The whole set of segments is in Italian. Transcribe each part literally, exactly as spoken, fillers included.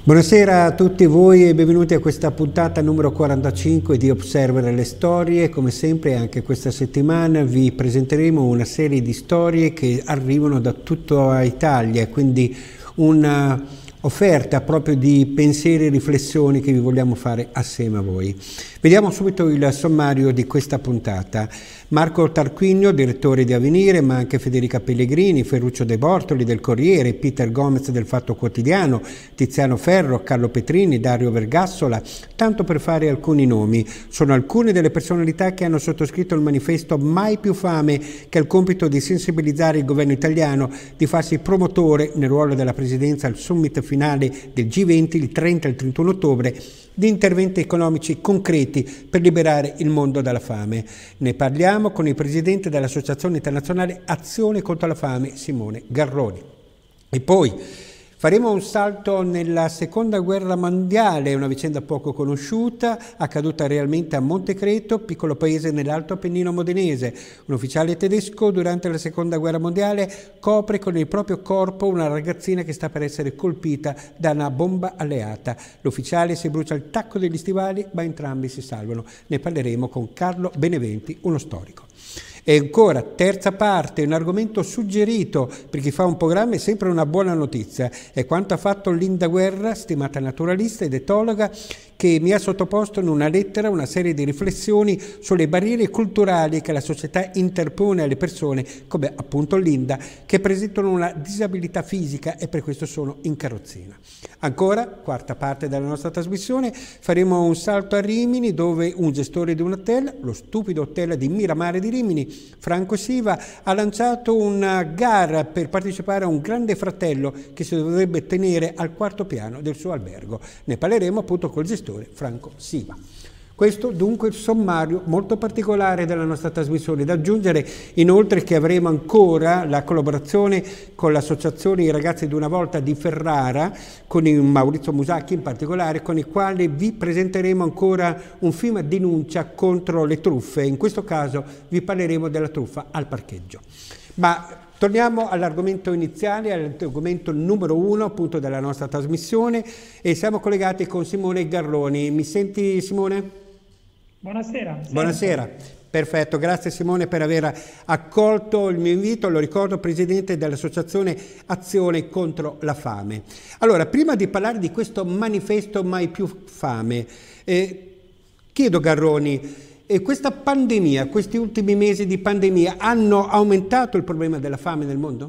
Buonasera a tutti voi e benvenuti a questa puntata numero quarantacinque di Observare le Storie. Come sempre anche questa settimana vi presenteremo una serie di storie che arrivano da tutta Italia, quindi una offerta proprio di pensieri e riflessioni che vi vogliamo fare assieme a voi. Vediamo subito il sommario di questa puntata. Marco Tarquinio, direttore di Avvenire, ma anche Federica Pellegrini, Ferruccio De Bortoli del Corriere, Peter Gomez del Fatto Quotidiano, Tiziano Ferro, Carlo Petrini, Dario Vergassola, tanto per fare alcuni nomi. Sono alcune delle personalità che hanno sottoscritto il manifesto Mai più fame, che ha il compito di sensibilizzare il governo italiano, di farsi promotore nel ruolo della presidenza al summit finale del G venti il trenta e il trentuno ottobre di interventi economici concreti per liberare il mondo dalla fame. Ne parliamo con il presidente dell'Associazione Internazionale Azione contro la Fame, Simone Garroni. E poi faremo un salto nella Seconda Guerra Mondiale, una vicenda poco conosciuta, accaduta realmente a Montecreto, piccolo paese nell'Alto Appennino modenese. Un ufficiale tedesco durante la Seconda Guerra Mondiale copre con il proprio corpo una ragazzina che sta per essere colpita da una bomba alleata. L'ufficiale si brucia il tacco degli stivali, ma entrambi si salvano. Ne parleremo con Carlo Beneventi, uno storico. E ancora, terza parte, un argomento suggerito per chi fa un programma è sempre una buona notizia. È quanto ha fatto Linda Guerra, stimata naturalista ed etologa, che mi ha sottoposto in una lettera una serie di riflessioni sulle barriere culturali che la società interpone alle persone, come appunto Linda, che presentano una disabilità fisica e per questo sono in carrozzina. Ancora, quarta parte della nostra trasmissione, faremo un salto a Rimini, dove un gestore di un hotel, lo stupido hotel di Miramare di Rimini, Franco Siva, ha lanciato una gara per partecipare a un grande fratello che si dovrebbe tenere al quarto piano del suo albergo. Ne parleremo appunto col gestore Franco Siva. Questo dunque il sommario molto particolare della nostra trasmissione. Da aggiungere inoltre che avremo ancora la collaborazione con l'associazione I Ragazzi di una Volta di Ferrara, con il Maurizio Musacchi in particolare, con i quali vi presenteremo ancora un film denuncia contro le truffe. In questo caso vi parleremo della truffa al parcheggio. Ma torniamo all'argomento iniziale, all'argomento numero uno appunto della nostra trasmissione, e siamo collegati con Simone Garroni. Mi senti, Simone? Buonasera. Buonasera. Perfetto, grazie Simone per aver accolto il mio invito. Lo ricordo, presidente dell'Associazione Azione contro la Fame. Allora, prima di parlare di questo manifesto Mai più fame, eh, chiedo Garroni, E questa pandemia, questi ultimi mesi di pandemia, hanno aumentato il problema della fame nel mondo?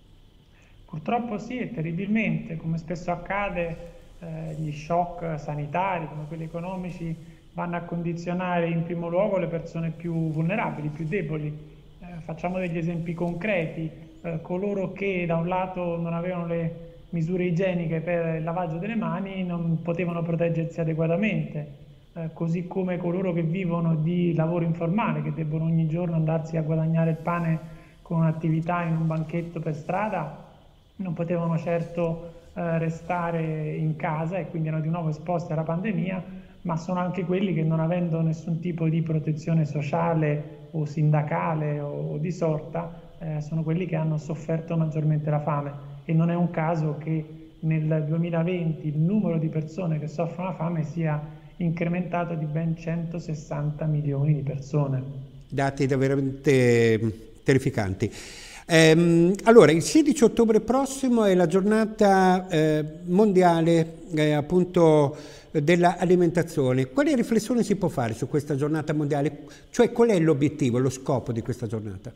Purtroppo sì, e terribilmente. Come spesso accade, eh, gli shock sanitari, come quelli economici, vanno a condizionare in primo luogo le persone più vulnerabili, più deboli. Eh, facciamo degli esempi concreti. Eh, coloro che da un lato non avevano le misure igieniche per il lavaggio delle mani non potevano proteggersi adeguatamente. Eh, così come coloro che vivono di lavoro informale, che debbono ogni giorno andarsi a guadagnare il pane con un'attività in un banchetto per strada, non potevano certo eh, restare in casa e quindi erano di nuovo esposti alla pandemia, ma sono anche quelli che, non avendo nessun tipo di protezione sociale o sindacale o, o di sorta, eh, sono quelli che hanno sofferto maggiormente la fame. E non è un caso che nel duemilaventi il numero di persone che soffrono la fame sia incrementato di ben centosessanta milioni di persone. Dati veramente terrificanti. Ehm, allora, il sedici ottobre prossimo è la giornata eh, mondiale eh, appunto dell'alimentazione. Quali riflessioni si può fare su questa giornata mondiale? Cioè, qual è l'obiettivo, lo scopo di questa giornata?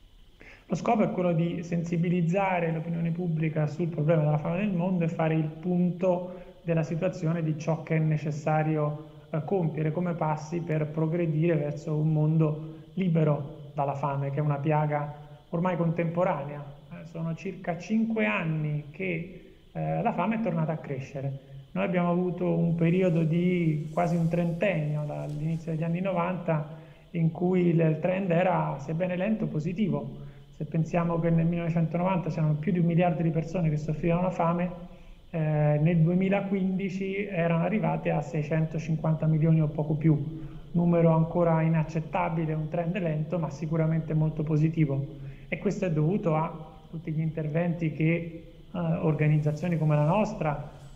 Lo scopo è quello di sensibilizzare l'opinione pubblica sul problema della fame nel mondo e fare il punto della situazione, di ciò che è necessario eh, compiere come passi per progredire verso un mondo libero dalla fame, che è una piaga ormai contemporanea. Eh, sono circa cinque anni che eh, la fame è tornata a crescere. Noi abbiamo avuto un periodo di quasi un trentennio, dall'inizio degli anni novanta, in cui il trend era, sebbene lento, positivo. Se pensiamo che nel millenovecentonovanta c'erano più di un miliardo di persone che soffrivano la fame, Eh, nel duemilaquindici erano arrivate a seicentocinquanta milioni o poco più, numero ancora inaccettabile, un trend lento ma sicuramente molto positivo, e questo è dovuto a tutti gli interventi che eh, organizzazioni come la nostra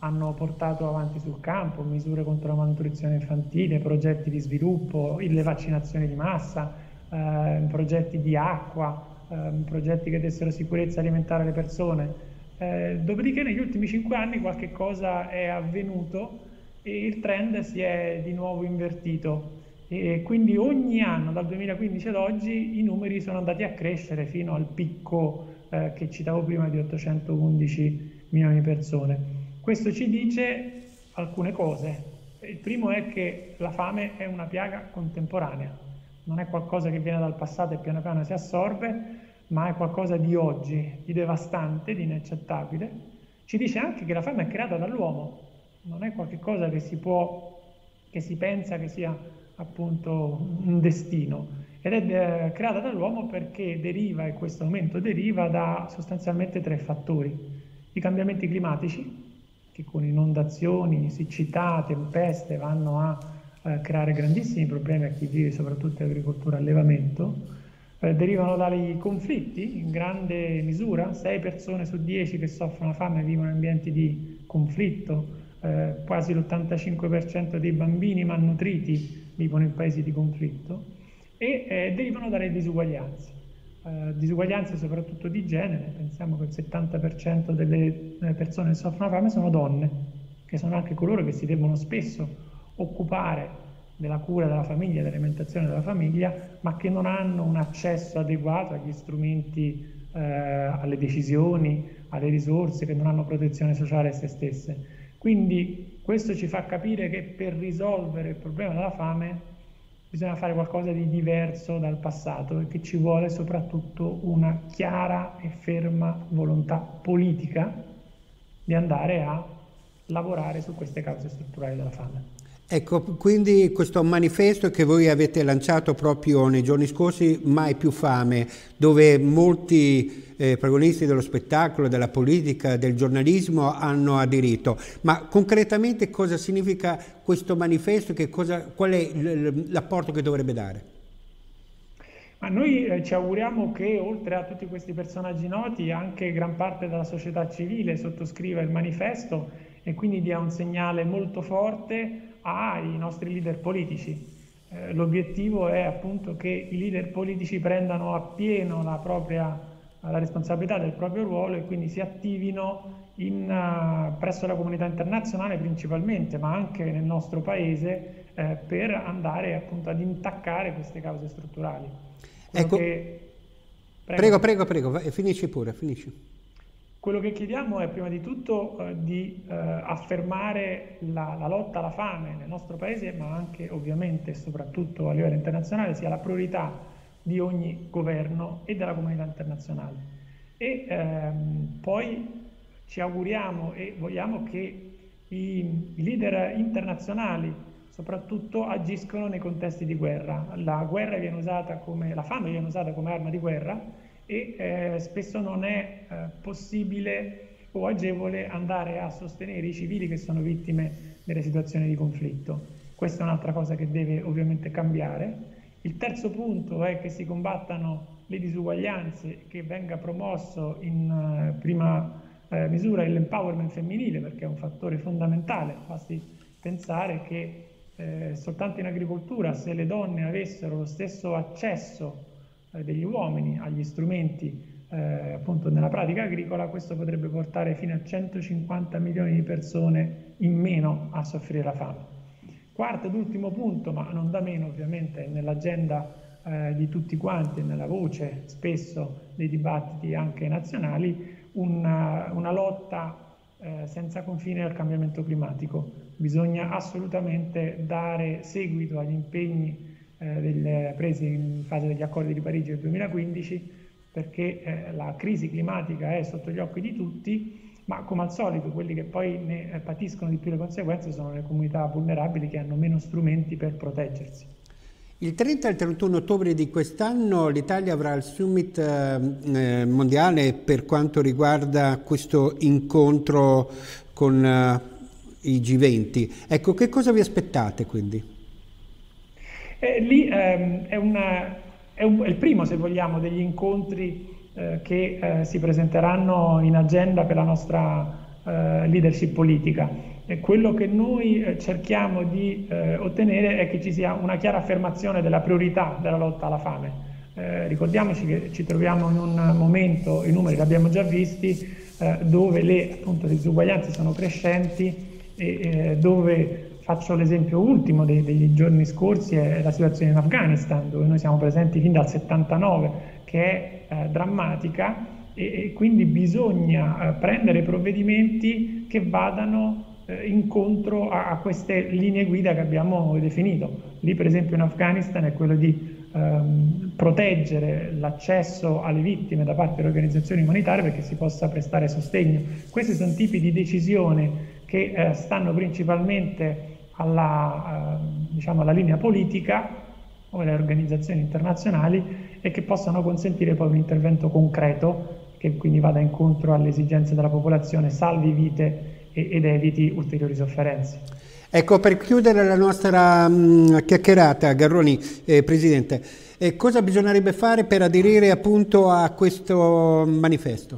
hanno portato avanti sul campo misure contro la malnutrizione infantile, progetti di sviluppo, le vaccinazioni di massa, eh, progetti di acqua, eh, progetti che dessero sicurezza alimentare alle persone. Eh, dopodiché negli ultimi cinque anni qualche cosa è avvenuto e il trend si è di nuovo invertito. E quindi ogni anno, dal duemilaquindici ad oggi, i numeri sono andati a crescere fino al picco eh, che citavo prima di ottocentoundici milioni di persone. Questo ci dice alcune cose. Il primo è che la fame è una piaga contemporanea, non è qualcosa che viene dal passato e piano piano si assorbe, ma è qualcosa di oggi, di devastante, di inaccettabile. Ci dice anche che la fame è creata dall'uomo, non è qualcosa che si può, che si pensa che sia appunto un destino, ed è creata dall'uomo perché deriva, e questo aumento deriva da sostanzialmente tre fattori: i cambiamenti climatici, che con inondazioni, siccità, tempeste vanno a eh, creare grandissimi problemi a chi vive soprattutto in agricoltura e allevamento. Eh, derivano dai conflitti in grande misura, sei persone su dieci che soffrono la fame vivono in ambienti di conflitto, eh, quasi l'ottantacinque per cento dei bambini malnutriti vivono in paesi di conflitto, e eh, derivano dalle disuguaglianze, eh, disuguaglianze soprattutto di genere. Pensiamo che il settanta per cento delle persone che soffrono la fame sono donne, che sono anche coloro che si devono spesso occupare della cura della famiglia, dell'alimentazione della famiglia, ma che non hanno un accesso adeguato agli strumenti, eh, alle decisioni, alle risorse, che non hanno protezione sociale a se stesse. Quindi questo ci fa capire che per risolvere il problema della fame bisogna fare qualcosa di diverso dal passato e che ci vuole soprattutto una chiara e ferma volontà politica di andare a lavorare su queste cause strutturali della fame. Ecco, quindi questo manifesto che voi avete lanciato proprio nei giorni scorsi, Mai più fame, dove molti eh, protagonisti dello spettacolo, della politica, del giornalismo hanno aderito, ma concretamente cosa significa questo manifesto? Che cosa, qual è l'apporto che dovrebbe dare? Ma noi eh, ci auguriamo che oltre a tutti questi personaggi noti anche gran parte della società civile sottoscriva il manifesto e quindi dia un segnale molto forte ai nostri leader politici. Eh, l'obiettivo è appunto che i leader politici prendano appieno la propria la responsabilità del proprio ruolo e quindi si attivino in, uh, presso la comunità internazionale principalmente, ma anche nel nostro paese, eh, per andare appunto ad intaccare queste cause strutturali. Quello ecco, che... prego, prego, prego, prego, finisci pure, finisci. Quello che chiediamo è prima di tutto eh, di eh, affermare la, la lotta alla fame nel nostro paese, ma anche ovviamente e soprattutto a livello internazionale sia la priorità di ogni governo e della comunità internazionale. E ehm, poi ci auguriamo e vogliamo che i, i leader internazionali soprattutto agiscono nei contesti di guerra. La guerra viene usata come, la fame viene usata come arma di guerra e eh, spesso non è eh, possibile o agevole andare a sostenere i civili che sono vittime delle situazioni di conflitto. Questa è un'altra cosa che deve ovviamente cambiare. Il terzo punto è che si combattano le disuguaglianze, che venga promosso in uh, prima uh, misura l'empowerment femminile, perché è un fattore fondamentale. Basti pensare che eh, soltanto in agricoltura, se le donne avessero lo stesso accesso degli uomini agli strumenti eh, appunto nella pratica agricola, questo potrebbe portare fino a centocinquanta milioni di persone in meno a soffrire la fame. Quarto ed ultimo punto, ma non da meno ovviamente nell'agenda eh, di tutti quanti, nella voce spesso dei dibattiti anche nazionali, una, una lotta eh, senza confine al cambiamento climatico. Bisogna assolutamente dare seguito agli impegni Delle, presi in fase degli accordi di Parigi del duemilaquindici, perché eh, la crisi climatica è sotto gli occhi di tutti, ma come al solito quelli che poi ne eh, patiscono di più le conseguenze sono le comunità vulnerabili che hanno meno strumenti per proteggersi. Il trenta e il trentuno ottobre di quest'anno l'Italia avrà il summit eh, mondiale per quanto riguarda questo incontro con eh, i G venti. Ecco, che cosa vi aspettate quindi? Eh, lì ehm, è, una, è, un, è il primo, se vogliamo, degli incontri eh, che eh, si presenteranno in agenda per la nostra eh, leadership politica. E quello che noi eh, cerchiamo di eh, ottenere è che ci sia una chiara affermazione della priorità della lotta alla fame. Eh, ricordiamoci che ci troviamo in un momento, i numeri li abbiamo già visti, eh, dove le appunto, disuguaglianze sono crescenti e eh, dove, faccio l'esempio ultimo dei, degli giorni scorsi, è la situazione in Afghanistan, dove noi siamo presenti fin dal settantanove, che è eh, drammatica, e, e quindi bisogna eh, prendere provvedimenti che vadano eh, incontro a, a queste linee guida che abbiamo definito. Lì per esempio in Afghanistan è quello di ehm, proteggere l'accesso alle vittime da parte delle organizzazioni umanitarie perché si possa prestare sostegno. Questi sono tipi di decisione che eh, stanno principalmente alla, eh, diciamo alla linea politica o alle organizzazioni internazionali e che possano consentire poi un intervento concreto che quindi vada incontro alle esigenze della popolazione, salvi vite e, ed eviti ulteriori sofferenze. Ecco, per chiudere la nostra mh, chiacchierata, Garroni, eh, Presidente, eh, cosa bisognerebbe fare per aderire appunto a questo manifesto?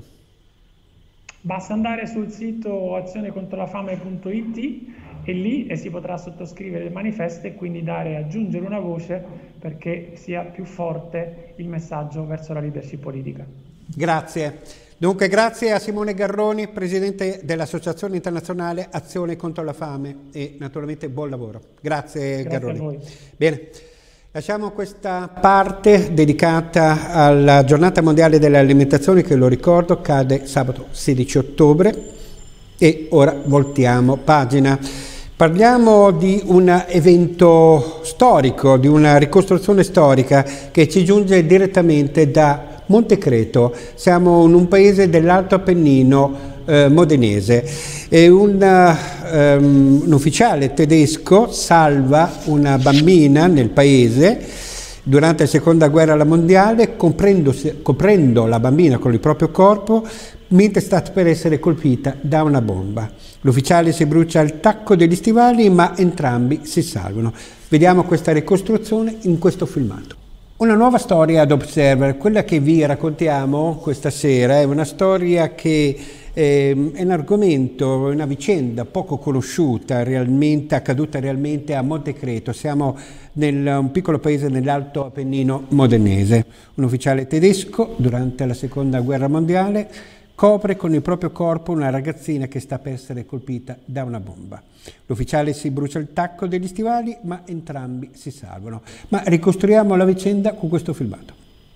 Basta andare sul sito azionecontrolafame punto it e lì e si potrà sottoscrivere il manifesto e quindi dare, aggiungere una voce perché sia più forte il messaggio verso la leadership politica. Grazie. Dunque grazie a Simone Garroni, Presidente dell'Associazione Internazionale Azione contro la Fame e naturalmente buon lavoro. Grazie, grazie Garroni. A voi. Bene. Lasciamo questa parte dedicata alla Giornata Mondiale dell'Alimentazione che, lo ricordo, cade sabato sedici ottobre e ora voltiamo pagina. Parliamo di un evento storico, di una ricostruzione storica che ci giunge direttamente da Montecreto. Siamo in un paese dell'Alto Appennino eh, modenese e un, um, un ufficiale tedesco salva una bambina nel paese durante la seconda guerra mondiale, coprendo la bambina con il proprio corpo mentre sta per essere colpita da una bomba. L'ufficiale si brucia il tacco degli stivali, ma entrambi si salvano. Vediamo questa ricostruzione in questo filmato. Una nuova storia ad Observer, quella che vi raccontiamo questa sera è una storia che eh, è un argomento, una vicenda poco conosciuta, realmente accaduta realmente a Montecreto. Siamo nel un piccolo paese nell'Alto Appennino modenese. Un ufficiale tedesco durante la seconda guerra mondiale copre con il proprio corpo una ragazzina che sta per essere colpita da una bomba. L'ufficiale si brucia il tacco degli stivali, ma entrambi si salvano. Ma ricostruiamo la vicenda con questo filmato.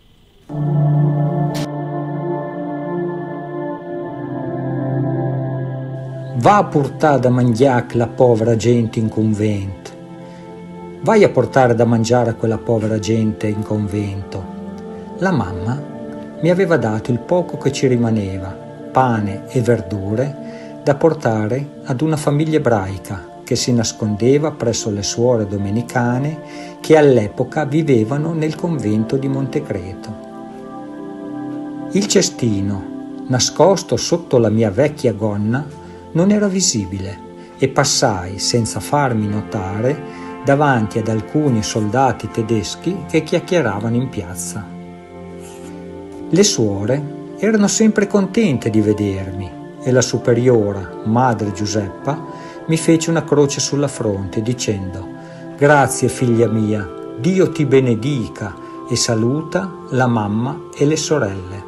Va a portare da mangiare la povera gente in convento. Vai a portare da mangiare a quella povera gente in convento. La mamma mi aveva dato il poco che ci rimaneva, pane e verdure, da portare ad una famiglia ebraica che si nascondeva presso le suore domenicane che all'epoca vivevano nel convento di Montecreto. Il cestino, nascosto sotto la mia vecchia gonna, non era visibile e passai senza farmi notare davanti ad alcuni soldati tedeschi che chiacchieravano in piazza. Le suore erano sempre contente di vedermi e la superiora, madre Giuseppa, mi fece una croce sulla fronte dicendo: «Grazie figlia mia, Dio ti benedica», e saluta la mamma e le sorelle.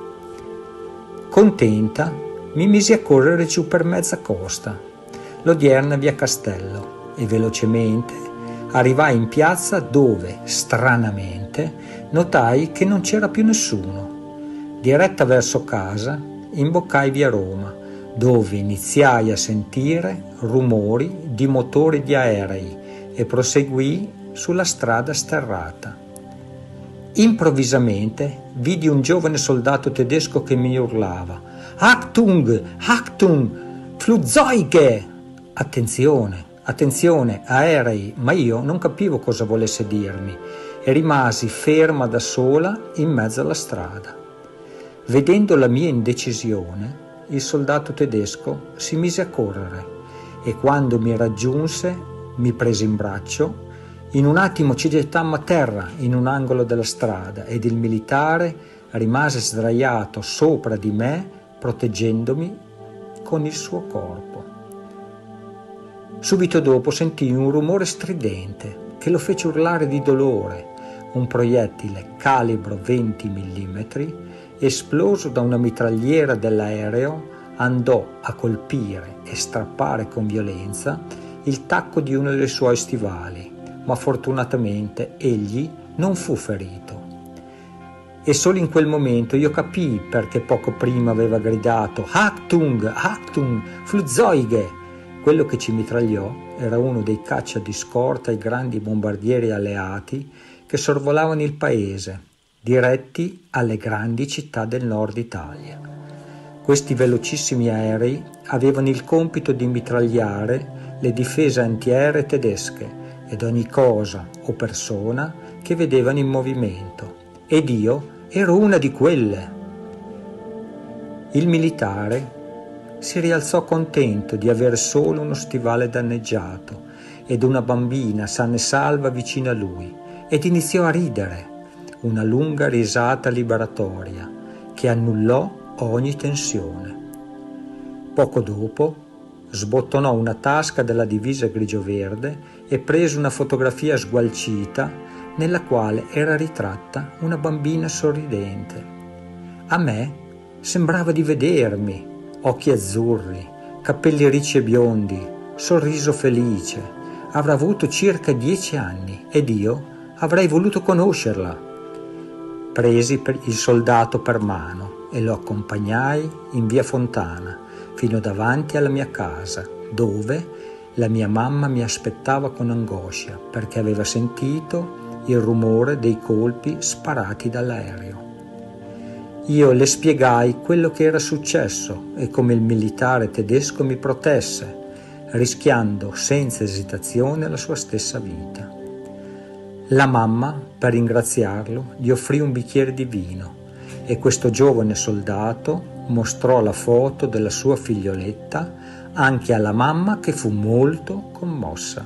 Contenta mi misi a correre giù per mezza costa, l'odierna via Castello, e velocemente arrivai in piazza dove, stranamente, notai che non c'era più nessuno. Diretta verso casa, imboccai via Roma, dove iniziai a sentire rumori di motori di aerei e proseguii sulla strada sterrata. Improvvisamente vidi un giovane soldato tedesco che mi urlava: «Achtung! Achtung! Flugzeuge!» Attenzione, attenzione, aerei, ma io non capivo cosa volesse dirmi e rimasi ferma da sola in mezzo alla strada. Vedendo la mia indecisione, il soldato tedesco si mise a correre e quando mi raggiunse mi prese in braccio. In un attimo ci gettammo a terra in un angolo della strada ed il militare rimase sdraiato sopra di me proteggendomi con il suo corpo. Subito dopo sentii un rumore stridente che lo fece urlare di dolore. Un proiettile calibro venti millimetri, esploso da una mitragliera dell'aereo, andò a colpire e strappare con violenza il tacco di uno dei suoi stivali, ma fortunatamente egli non fu ferito. E solo in quel momento io capii perché poco prima aveva gridato Achtung, Achtung, Flugzeuge! Quello che ci mitragliò era uno dei caccia di scorta ai grandi bombardieri alleati che sorvolavano il paese, diretti alle grandi città del nord Italia. Questi velocissimi aerei avevano il compito di mitragliare le difese antiaeree tedesche ed ogni cosa o persona che vedevano in movimento, ed io ero una di quelle. Il militare si rialzò contento di aver solo uno stivale danneggiato ed una bambina sana e salva vicino a lui, ed iniziò a ridere, una lunga risata liberatoria che annullò ogni tensione. Poco dopo sbottonò una tasca della divisa grigio-verde e prese una fotografia sgualcita nella quale era ritratta una bambina sorridente. A me sembrava di vedermi, occhi azzurri, capelli ricci e biondi, sorriso felice. Avrà avuto circa dieci anni ed io avrei voluto conoscerla. Presi per il soldato per mano e lo accompagnai in via Fontana fino davanti alla mia casa, dove la mia mamma mi aspettava con angoscia perché aveva sentito il rumore dei colpi sparati dall'aereo. Io le spiegai quello che era successo e come il militare tedesco mi protesse, rischiando senza esitazione la sua stessa vita. La mamma, per ringraziarlo, gli offrì un bicchiere di vino e questo giovane soldato mostrò la foto della sua figlioletta anche alla mamma, che fu molto commossa.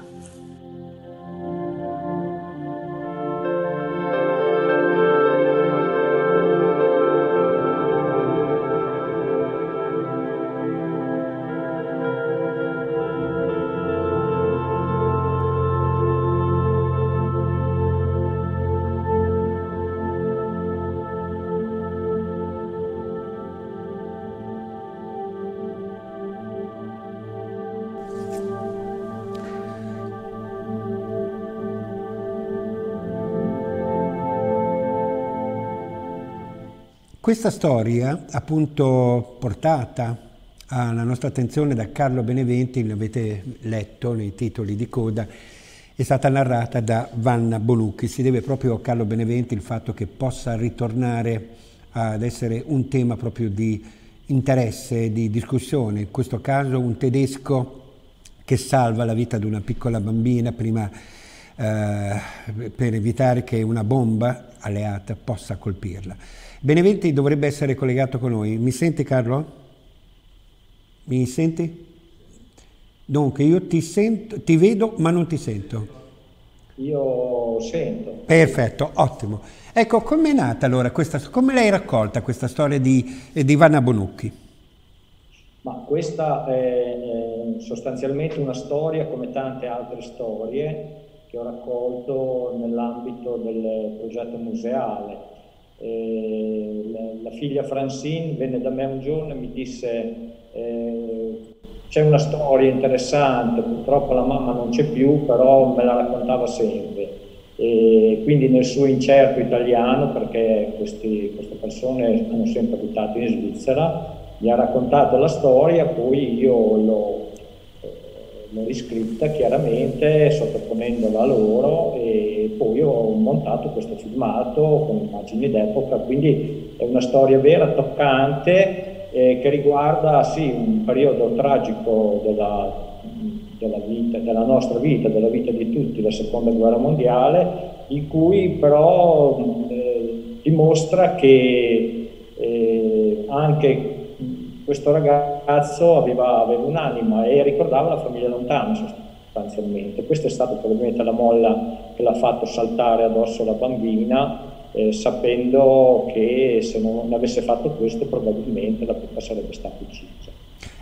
Questa storia, appunto portata alla nostra attenzione da Carlo Beneventi, l'avete letto nei titoli di coda, è stata narrata da Vanna Bonucchi. Si deve proprio a Carlo Beneventi il fatto che possa ritornare ad essere un tema proprio di interesse, di discussione. In questo caso un tedesco che salva la vita di una piccola bambina prima eh, per evitare che una bomba alleata possa colpirla. Beneventi dovrebbe essere collegato con noi. Mi senti, Carlo? Mi senti? Dunque, io ti sento, ti vedo ma non ti sento. Io sento. Perfetto, ottimo. Ecco, com'è nata allora questa, come l'hai raccolta questa storia di, di Vanna Bonucchi? Ma questa è sostanzialmente una storia come tante altre storie che ho raccolto nell'ambito del progetto museale. Eh, la, la figlia Francine venne da me un giorno e mi disse eh, c'è una storia interessante, purtroppo la mamma non c'è più, però me la raccontava sempre, e quindi nel suo incerto italiano, perché questi, queste persone hanno sempre abitato in Svizzera, mi ha raccontato la storia, poi io l'ho l'ho riscritta chiaramente sottoponendola a loro e poi ho montato questo filmato con immagini d'epoca, quindi è una storia vera, toccante, eh, che riguarda sì un periodo tragico della, della vita, della nostra vita, della vita di tutti, la seconda guerra mondiale, in cui però eh, dimostra che eh, anche questo ragazzo aveva, aveva un'anima e ricordava la famiglia lontana sostanzialmente. Questa è stata probabilmente la molla che l'ha fatto saltare addosso alla bambina, eh, sapendo che se non avesse fatto questo probabilmente la pupa sarebbe stata uccisa.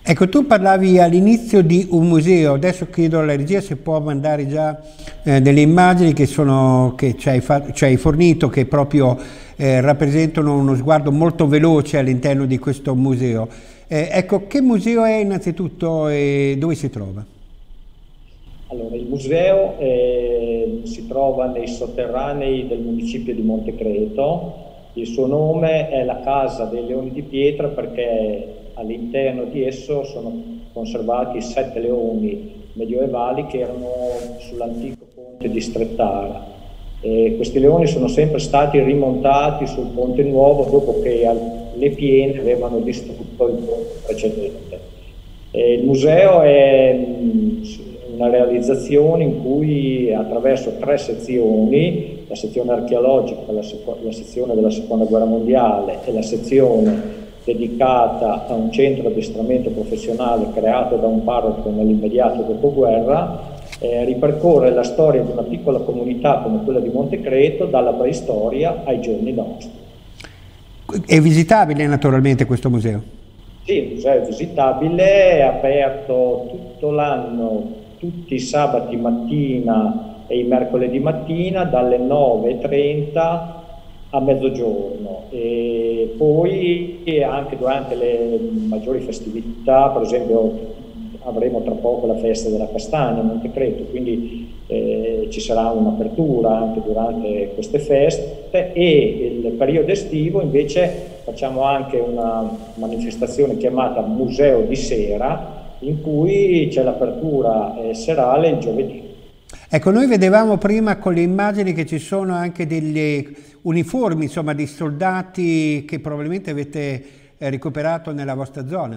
Ecco, tu parlavi all'inizio di un museo, adesso chiedo alla regia se può mandare già eh, delle immagini che, sono, che ci, hai ci hai fornito, che proprio eh, rappresentano uno sguardo molto veloce all'interno di questo museo. Eh, ecco, che museo è innanzitutto e dove si trova? Allora, il museo eh, si trova nei sotterranei del municipio di Montecreto. Il suo nome è la Casa dei Leoni di Pietra perché all'interno di esso sono conservati sette leoni medioevali che erano sull'antico ponte di Strettara. E questi leoni sono sempre stati rimontati sul ponte nuovo dopo che le piene avevano distrutto il ponte precedente. E il museo è una realizzazione in cui attraverso tre sezioni, la sezione archeologica, la, la sezione della seconda guerra mondiale e la sezione dedicata a un centro di addestramento professionale creato da un parroco nell'immediato dopoguerra, eh, ripercorre la storia di una piccola comunità come quella di Montecreto dalla preistoria ai giorni nostri. È visitabile naturalmente questo museo? Sì, il museo è visitabile, è aperto tutto l'anno, tutti i sabati mattina e i mercoledì mattina dalle nove e trenta a mezzogiorno, e poi anche durante le maggiori festività, per esempio avremo tra poco la festa della castagna a Montecreto, quindi eh, ci sarà un'apertura anche durante queste feste, e il periodo estivo invece facciamo anche una manifestazione chiamata Museo di Sera, in cui c'è l'apertura eh, serale il giovedì. Ecco, noi vedevamo prima con le immagini che ci sono anche degli uniformi, insomma, di soldati che probabilmente avete eh, recuperato nella vostra zona.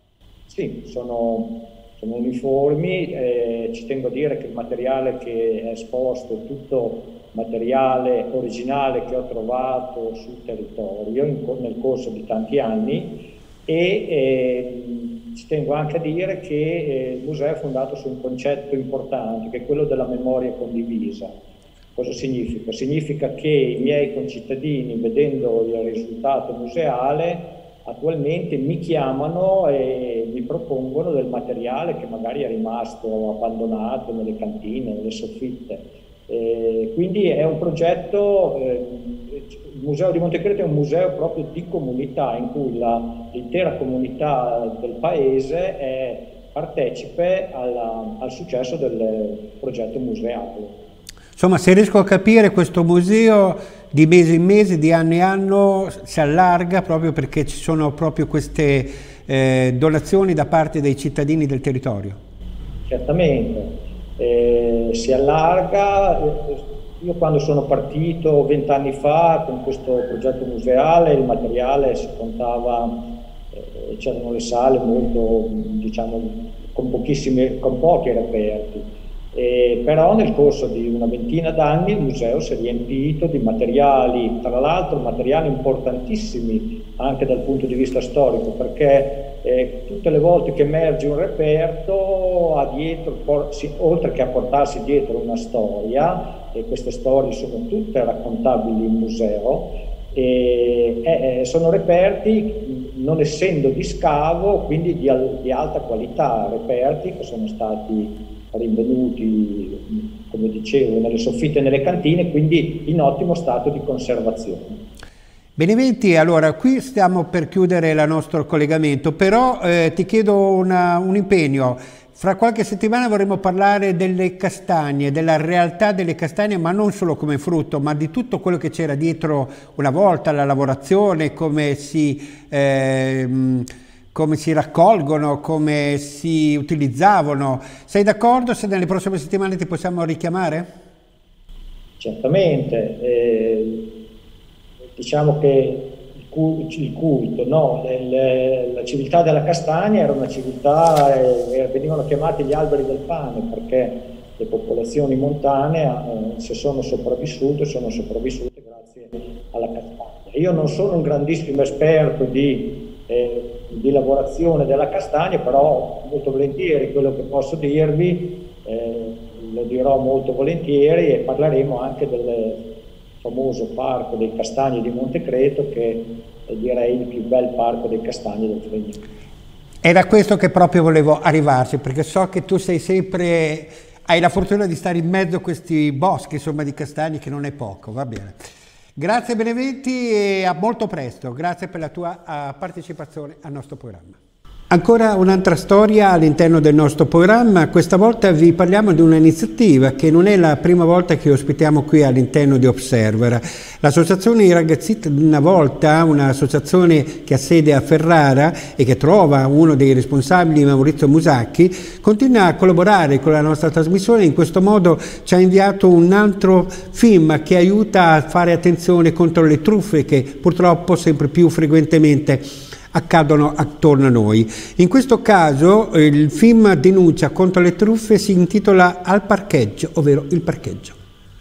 Sì, sono, sono uniformi, eh, ci tengo a dire che il materiale che è esposto è tutto materiale originale che ho trovato sul territorio in, nel corso di tanti anni, e eh, ci tengo anche a dire che eh, il museo è fondato su un concetto importante, che è quello della memoria condivisa. Cosa significa? Significa che i miei concittadini, vedendo il risultato museale, attualmente mi chiamano e mi propongono del materiale che magari è rimasto abbandonato nelle cantine, nelle soffitte. Eh, quindi è un progetto, eh, il Museo di Montecreto è un museo proprio di comunità, in cui l'intera comunità del paese è partecipe alla, al successo del progetto museale. Insomma, se riesco a capire, questo museo di mese in mese, di anno in anno si allarga proprio perché ci sono proprio queste eh, donazioni da parte dei cittadini del territorio. Certamente, eh, si allarga. Io quando sono partito vent'anni fa con questo progetto museale, il materiale si contava, eh, c'erano le sale molto, diciamo, con pochissimi, con pochi reperti. Eh, però nel corso di una ventina d'anni il museo si è riempito di materiali, tra l'altro materiali importantissimi anche dal punto di vista storico, perché eh, tutte le volte che emerge un reperto ha dietro, por, si, oltre che a portarsi dietro una storia, e queste storie sono tutte raccontabili in museo, e, eh, sono reperti non essendo di scavo, quindi di, di alta qualità, reperti che sono stati rinvenuti, come dicevo, nelle soffitte e nelle cantine, quindi in ottimo stato di conservazione. Beneventi, allora qui stiamo per chiudere il nostro collegamento, però eh, ti chiedo una, un impegno. Fra qualche settimana vorremmo parlare delle castagne, della realtà delle castagne, ma non solo come frutto, ma di tutto quello che c'era dietro una volta, la lavorazione, come si... Eh, come si raccolgono, come si utilizzavano. Sei d'accordo se nelle prossime settimane ti possiamo richiamare? Certamente, eh, diciamo che il culto, no? le, la civiltà della castagna era una civiltà, eh, venivano chiamati gli alberi del pane, perché le popolazioni montane eh, se sono sopravvissute, sono sopravvissute grazie alla castagna. Io non sono un grandissimo esperto di eh, di lavorazione della castagna, però molto volentieri quello che posso dirvi eh, lo dirò molto volentieri, e parleremo anche del famoso parco dei castagni di Montecreto, che è, direi, il più bel parco dei castagni del Friuli. Era questo che proprio volevo arrivarci, perché so che tu sei sempre, hai la fortuna di stare in mezzo a questi boschi, insomma, di castagni, che non è poco, va bene. Grazie Beneventi e a molto presto, grazie per la tua uh, partecipazione al nostro programma. Ancora un'altra storia all'interno del nostro programma, questa volta vi parliamo di un'iniziativa che non è la prima volta che ospitiamo qui all'interno di Observer. L'associazione I Ragazziti di una volta, un'associazione che ha sede a Ferrara e che trova uno dei responsabili, Maurizio Musacchi, continua a collaborare con la nostra trasmissione. In questo modo ci ha inviato un altro film che aiuta a fare attenzione contro le truffe che purtroppo sempre più frequentemente accadono attorno a noi. In questo caso il film denuncia contro le truffe si intitola Al parcheggio, ovvero il parcheggio.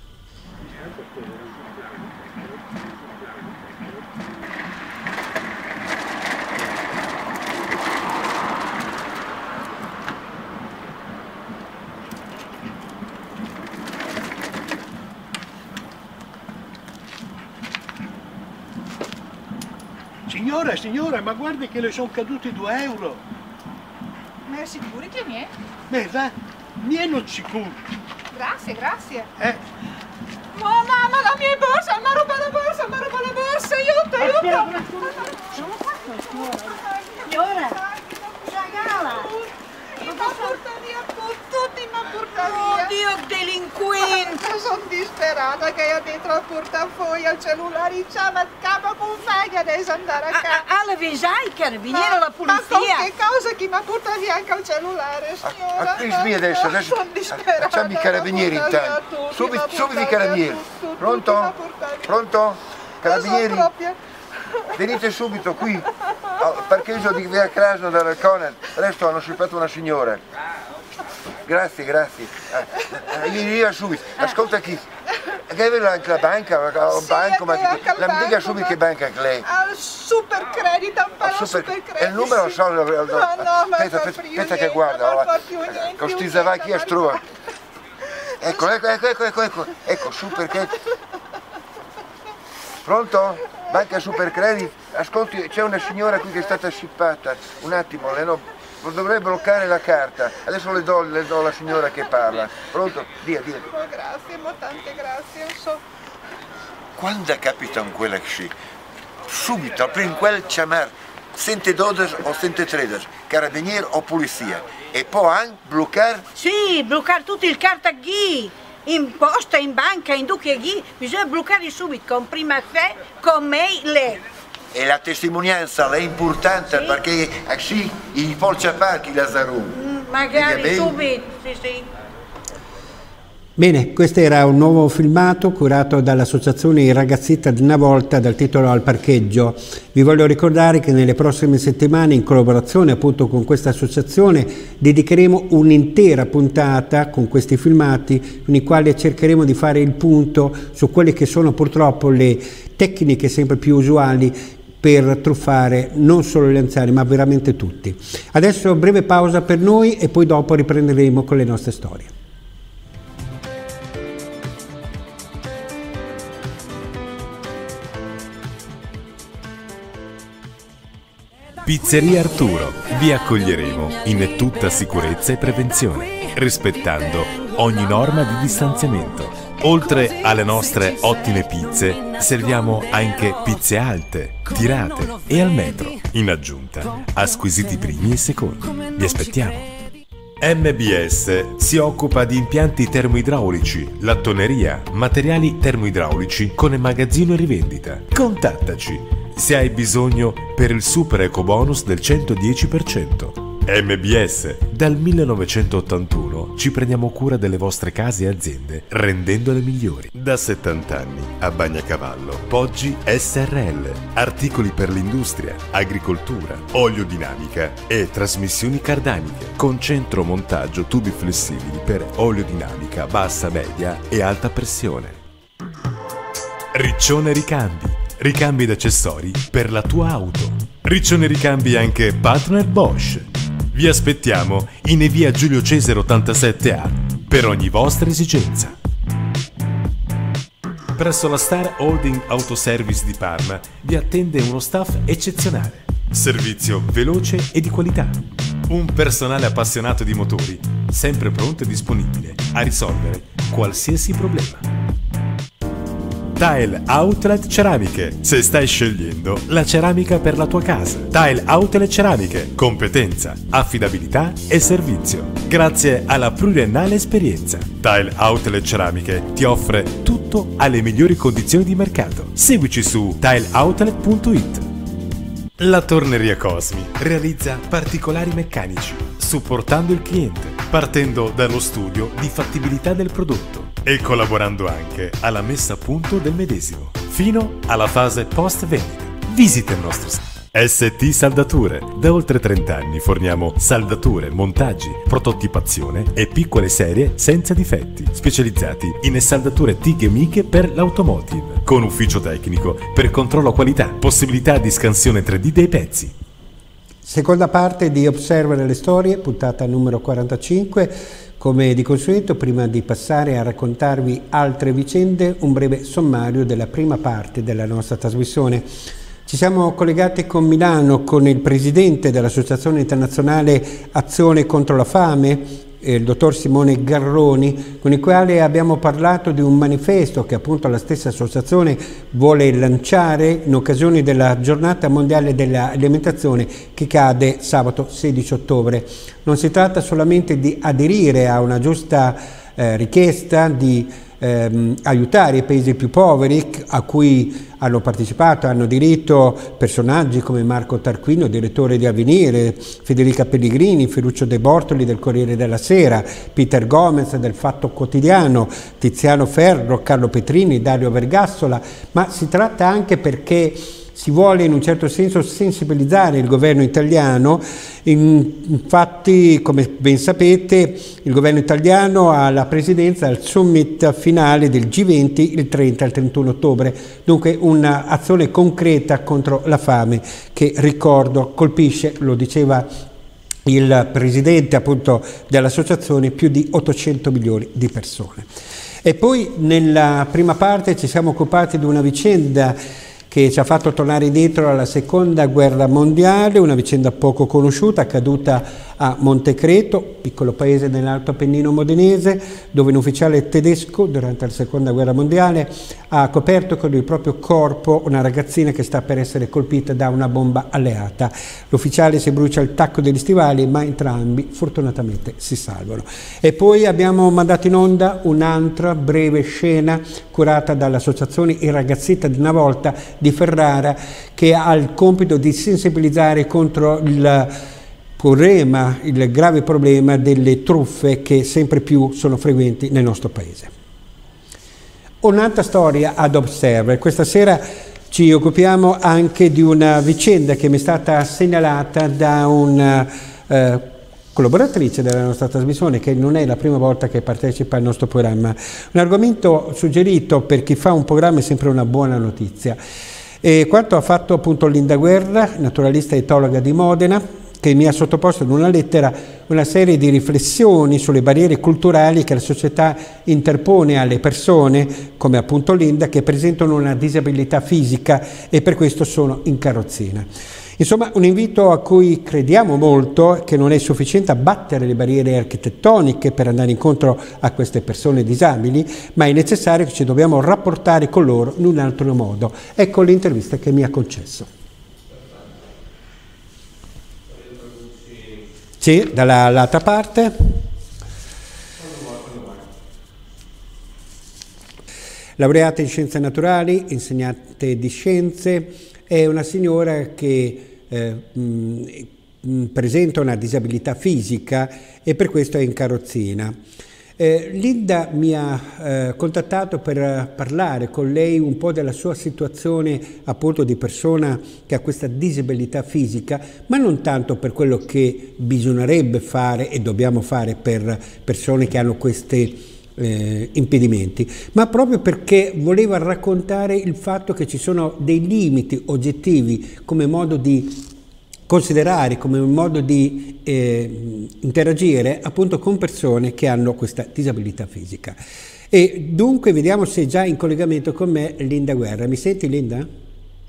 Signora, signora, ma guardi che le sono caduti due euro. Ma è sicuro che mi è? Beh, va, mie non sicuro. Grazie, grazie. Eh? Oh mamma, la mia borsa, mi ha rubato la borsa, mi ha rubato la borsa, aiuto, aiuto. Signora, regala. Mi ha portato via tutti, mi ha portato via. Oddio, delinquente. Sono disperata che ha dentro il portafoglio, il cellulare, il ciabatt, capo con faglia, adesso andare a casa. Alla visai, carabinieri, la polizia. Ma con che cosa che mi ha portato via anche il cellulare, signora? A Crismi adesso, adesso facciamo i carabinieri intanto. Subito, subito i carabinieri. Pronto? Pronto? Carabinieri? Venite subito qui al parcheggio di via Krasno dal Conad. Adesso hanno scippato una signora. Grazie, grazie. Eh, io subito. Ascolta chi? Che è anche la banca? O sì, banco, ma la mi dica subito che banca è lei. Al Supercredit, un po' Supercredit. E il numero so. No, no, ma aspetta, aspetta che guarda. Con sti zavacchi a strua. Ecco, ecco, ecco, ecco, ecco, ecco, ecco, Supercredit. Pronto? Banca Supercredit? Ascolti, c'è una signora qui che è stata scippata. Un attimo, le no, dovrei bloccare la carta. Adesso le do, le do alla signora che parla. Pronto? Dia, dia. Oh, grazie, ma tante grazie, non so. Quando capita un quella che subito, prima quel chiamare centododici o centotredici, carabinieri o polizia. E poi anche bloccare? Sì, bloccare tutto il cartaghi. In posta, in banca, in duche ghi, bisogna bloccare subito con prima fe, con mail. E la testimonianza è importante sì. Perché così i forza parchi la Zarum. Mm, magari subito, sì sì. Bene, questo era un nuovo filmato curato dall'associazione I Ragazzita di una volta dal titolo Al parcheggio. Vi voglio ricordare che nelle prossime settimane, in collaborazione appunto con questa associazione, dedicheremo un'intera puntata con questi filmati con i quali cercheremo di fare il punto su quelle che sono purtroppo le tecniche sempre più usuali per truffare non solo gli anziani ma veramente tutti. Adesso breve pausa per noi e poi dopo riprenderemo con le nostre storie. Pizzeria Arturo. Vi accoglieremo in tutta sicurezza e prevenzione, rispettando ogni norma di distanziamento. Oltre alle nostre ottime pizze, serviamo anche pizze alte, tirate e al metro, in aggiunta a squisiti primi e secondi. Vi aspettiamo. M B S si occupa di impianti termoidraulici, lattoneria, materiali termoidraulici con magazzino e rivendita. Contattaci se hai bisogno per il super eco bonus del centodieci per cento. M B S, dal millenovecentottantuno ci prendiamo cura delle vostre case e aziende, rendendole migliori. Da settanta anni a Bagnacavallo, Poggi S R L, articoli per l'industria, agricoltura, oliodinamica e trasmissioni cardaniche, con centro montaggio tubi flessibili per oliodinamica bassa, media e alta pressione. Riccione Ricambi. Ricambi ed accessori per la tua auto. Riccione Ricambi anche partner Bosch. Vi aspettiamo in via Giulio Cesare ottantasette A per ogni vostra esigenza. Presso la Star Holding Autoservice di Parma vi attende uno staff eccezionale. Servizio veloce e di qualità. Un personale appassionato di motori, sempre pronto e disponibile a risolvere qualsiasi problema. Tile Outlet Ceramiche. Se stai scegliendo la ceramica per la tua casa. Tile Outlet Ceramiche. Competenza, affidabilità e servizio. Grazie alla pluriennale esperienza. Tile Outlet Ceramiche ti offre tutto alle migliori condizioni di mercato. Seguici su tile outlet punto it. La Torneria Cosmi realizza particolari meccanici, supportando il cliente, partendo dallo studio di fattibilità del prodotto e collaborando anche alla messa a punto del medesimo, fino alla fase post-vendita. Visita il nostro sito. S T Saldature. Da oltre trenta anni forniamo saldature, montaggi, prototipazione e piccole serie senza difetti, specializzati in saldature T I G e M I G per l'automotive, con ufficio tecnico per controllo qualità, possibilità di scansione tre D dei pezzi. Seconda parte di Observare le storie, puntata numero quarantacinque. Come di consueto, prima di passare a raccontarvi altre vicende, un breve sommario della prima parte della nostra trasmissione. Ci siamo collegati con Milano con il presidente dell'Associazione Internazionale Azione contro la Fame, il dottor Simone Garroni, con il quale abbiamo parlato di un manifesto che appunto la stessa associazione vuole lanciare in occasione della giornata mondiale dell'alimentazione che cade sabato sedici ottobre. Non si tratta solamente di aderire a una giusta eh, richiesta di ehm, aiutare i paesi più poveri a cui hanno partecipato, hanno diritto personaggi come Marco Tarquino, direttore di Avvenire, Federica Pellegrini, Ferruccio De Bortoli del Corriere della Sera, Peter Gomez del Fatto Quotidiano, Tiziano Ferro, Carlo Petrini, Dario Vergassola, ma si tratta anche perché si vuole in un certo senso sensibilizzare il governo italiano. Infatti, come ben sapete, il governo italiano ha la presidenza al summit finale del G venti il trenta e il trentuno ottobre, dunque un'azione concreta contro la fame che, ricordo, colpisce, lo diceva il presidente appunto dell'associazione, più di ottocento milioni di persone. E poi nella prima parte ci siamo occupati di una vicenda che ci ha fatto tornare indietro alla seconda guerra mondiale, una vicenda poco conosciuta, accaduta a Montecreto, piccolo paese nell'Alto Appennino modenese, dove un ufficiale tedesco durante la seconda guerra mondiale ha coperto con il proprio corpo una ragazzina che sta per essere colpita da una bomba alleata. L'ufficiale si brucia il tacco degli stivali, ma entrambi fortunatamente si salvano. E poi abbiamo mandato in onda un'altra breve scena curata dall'associazione I Ragazzita di una volta di Ferrara, che ha il compito di sensibilizzare contro il problema, il grave problema delle truffe che sempre più sono frequenti nel nostro paese. Un'altra storia ad Observer. Questa sera ci occupiamo anche di una vicenda che mi è stata segnalata da una eh, collaboratrice della nostra trasmissione, che non è la prima volta che partecipa al nostro programma. Un argomento suggerito per chi fa un programma è sempre una buona notizia. E quanto ha fatto appunto Linda Guerra, naturalista etologa di Modena, che mi ha sottoposto in una lettera una serie di riflessioni sulle barriere culturali che la società interpone alle persone, come appunto Linda, che presentano una disabilità fisica e per questo sono in carrozzina. Insomma, un invito a cui crediamo molto, che non è sufficiente abbattere le barriere architettoniche per andare incontro a queste persone disabili, ma è necessario che ci dobbiamo rapportare con loro in un altro modo. Ecco l'intervista che mi ha concesso. Sì, dall'altra parte. Laureata in scienze naturali, insegnante di scienze, è una signora che eh, mh, presenta una disabilità fisica e per questo è in carrozzina. Eh, Linda mi ha eh, contattato per parlare con lei un po' della sua situazione appunto di persona che ha questa disabilità fisica, ma non tanto per quello che bisognerebbe fare e dobbiamo fare per persone che hanno questi eh, impedimenti, ma proprio perché voleva raccontare il fatto che ci sono dei limiti oggettivi come modo di considerare, come un modo di eh, interagire appunto con persone che hanno questa disabilità fisica. E dunque vediamo se è già in collegamento con me Linda Guerra. Mi senti, Linda?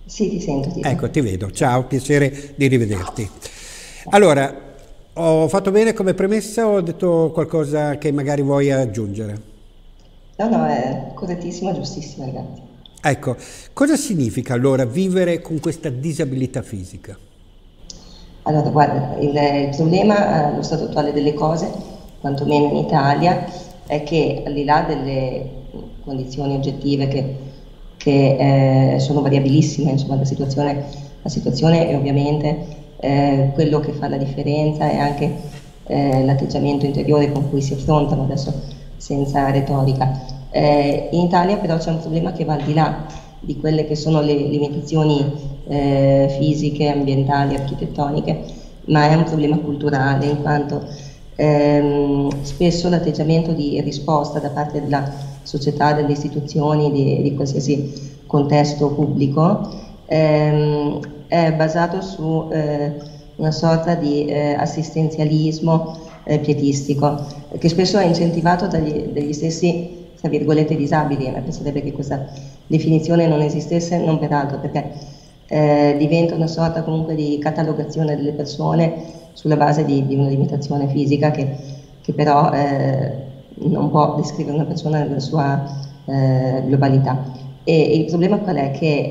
Sì, ti sento. Ti ecco, ti vedo. Ciao, piacere di rivederti. Allora, ho fatto bene come premessa o ho detto qualcosa che magari vuoi aggiungere? No, no, è correttissima, giustissima, ragazzi. Ecco, cosa significa allora vivere con questa disabilità fisica? Allora, guarda, il, il problema allo stato attuale delle cose, quantomeno in Italia, è che al di là delle condizioni oggettive che, che eh, sono variabilissime, insomma la situazione, la situazione è ovviamente eh, quello che fa la differenza è anche eh, l'atteggiamento interiore con cui si affrontano, adesso senza retorica. Eh, in Italia però c'è un problema che va al di là di quelle che sono le limitazioni eh, fisiche, ambientali, architettoniche, ma è un problema culturale, in quanto ehm, spesso l'atteggiamento di risposta da parte della società, delle istituzioni, di, di qualsiasi contesto pubblico ehm, è basato su eh, una sorta di eh, assistenzialismo eh, pietistico, che spesso è incentivato dagli, dagli stessi, tra virgolette, disabili. A me penserebbe che questa definizione non esistesse, non peraltro perché eh, diventa una sorta comunque di catalogazione delle persone sulla base di, di una limitazione fisica che, che però eh, non può descrivere una persona nella sua eh, globalità. E il problema qual è? Che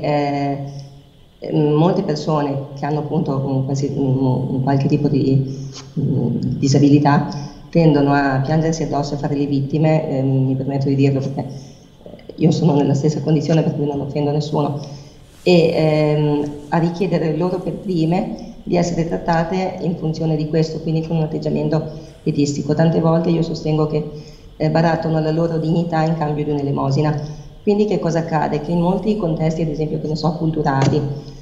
eh, molte persone che hanno appunto un, un, un qualche tipo di um, disabilità tendono a piangersi addosso e fare le vittime, eh, mi permetto di dirlo perché io sono nella stessa condizione, per cui non offendo nessuno, e ehm, a richiedere loro per prime di essere trattate in funzione di questo, quindi con un atteggiamento pietistico. Tante volte io sostengo che eh, barattano la loro dignità in cambio di un'elemosina. Quindi che cosa accade? Che in molti contesti, ad esempio, che ne so, culturali,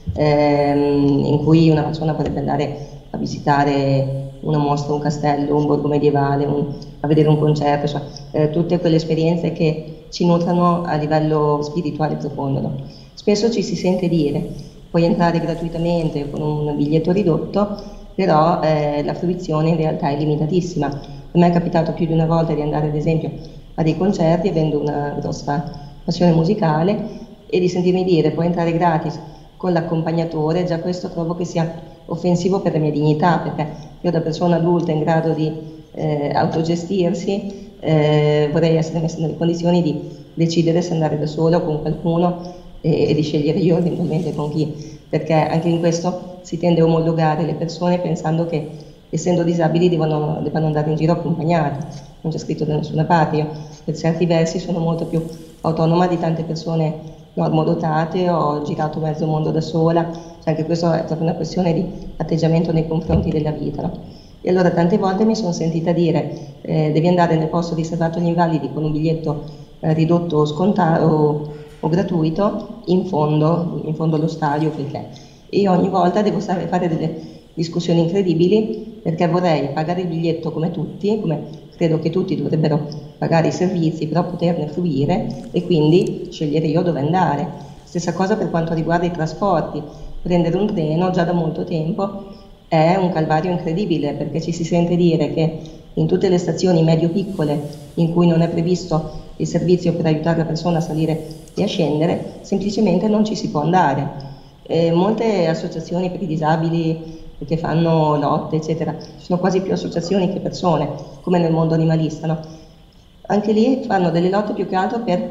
ehm, in cui una persona potrebbe andare a visitare una mostra, un castello, un borgo medievale, un, a vedere un concerto, cioè, eh, tutte quelle esperienze che ci nutrono a livello spirituale profondo. No? Spesso ci si sente dire, puoi entrare gratuitamente con un biglietto ridotto, però eh, la fruizione in realtà è limitatissima. A me è capitato più di una volta di andare ad esempio a dei concerti avendo una grossa passione musicale e di sentirmi dire puoi entrare gratis con l'accompagnatore. Già questo trovo che sia offensivo per la mia dignità, perché io da persona adulta in grado di eh, autogestirsi eh, vorrei essere messa nelle condizioni di decidere se andare da sola o con qualcuno e, e di scegliere io eventualmente con chi, perché anche in questo si tende a omologare le persone pensando che essendo disabili devono, devono andare in giro accompagnati. Non c'è scritto da nessuna parte. Io per certi versi sono molto più autonoma di tante persone normodotate, ho girato mezzo mondo da sola, cioè anche questo è proprio una questione di atteggiamento nei confronti della vita. No? E allora tante volte mi sono sentita dire eh, devi andare nel posto riservato agli invalidi con un biglietto eh, ridotto o scontato o, o gratuito in fondo, in fondo allo stadio, perché e io ogni volta devo stare, fare delle discussioni incredibili perché vorrei pagare il biglietto come tutti, come credo che tutti dovrebbero pagare i servizi, però poterne fruire e quindi scegliere io dove andare. Stessa cosa per quanto riguarda i trasporti. Prendere un treno già da molto tempo è un calvario incredibile perché ci si sente dire che in tutte le stazioni medio-piccole in cui non è previsto il servizio per aiutare la persona a salire e a scendere, semplicemente non ci si può andare. E molte associazioni per i disabili che fanno lotte, eccetera, ci sono quasi più associazioni che persone, come nel mondo animalista, no? Anche lì fanno delle lotte più che altro per,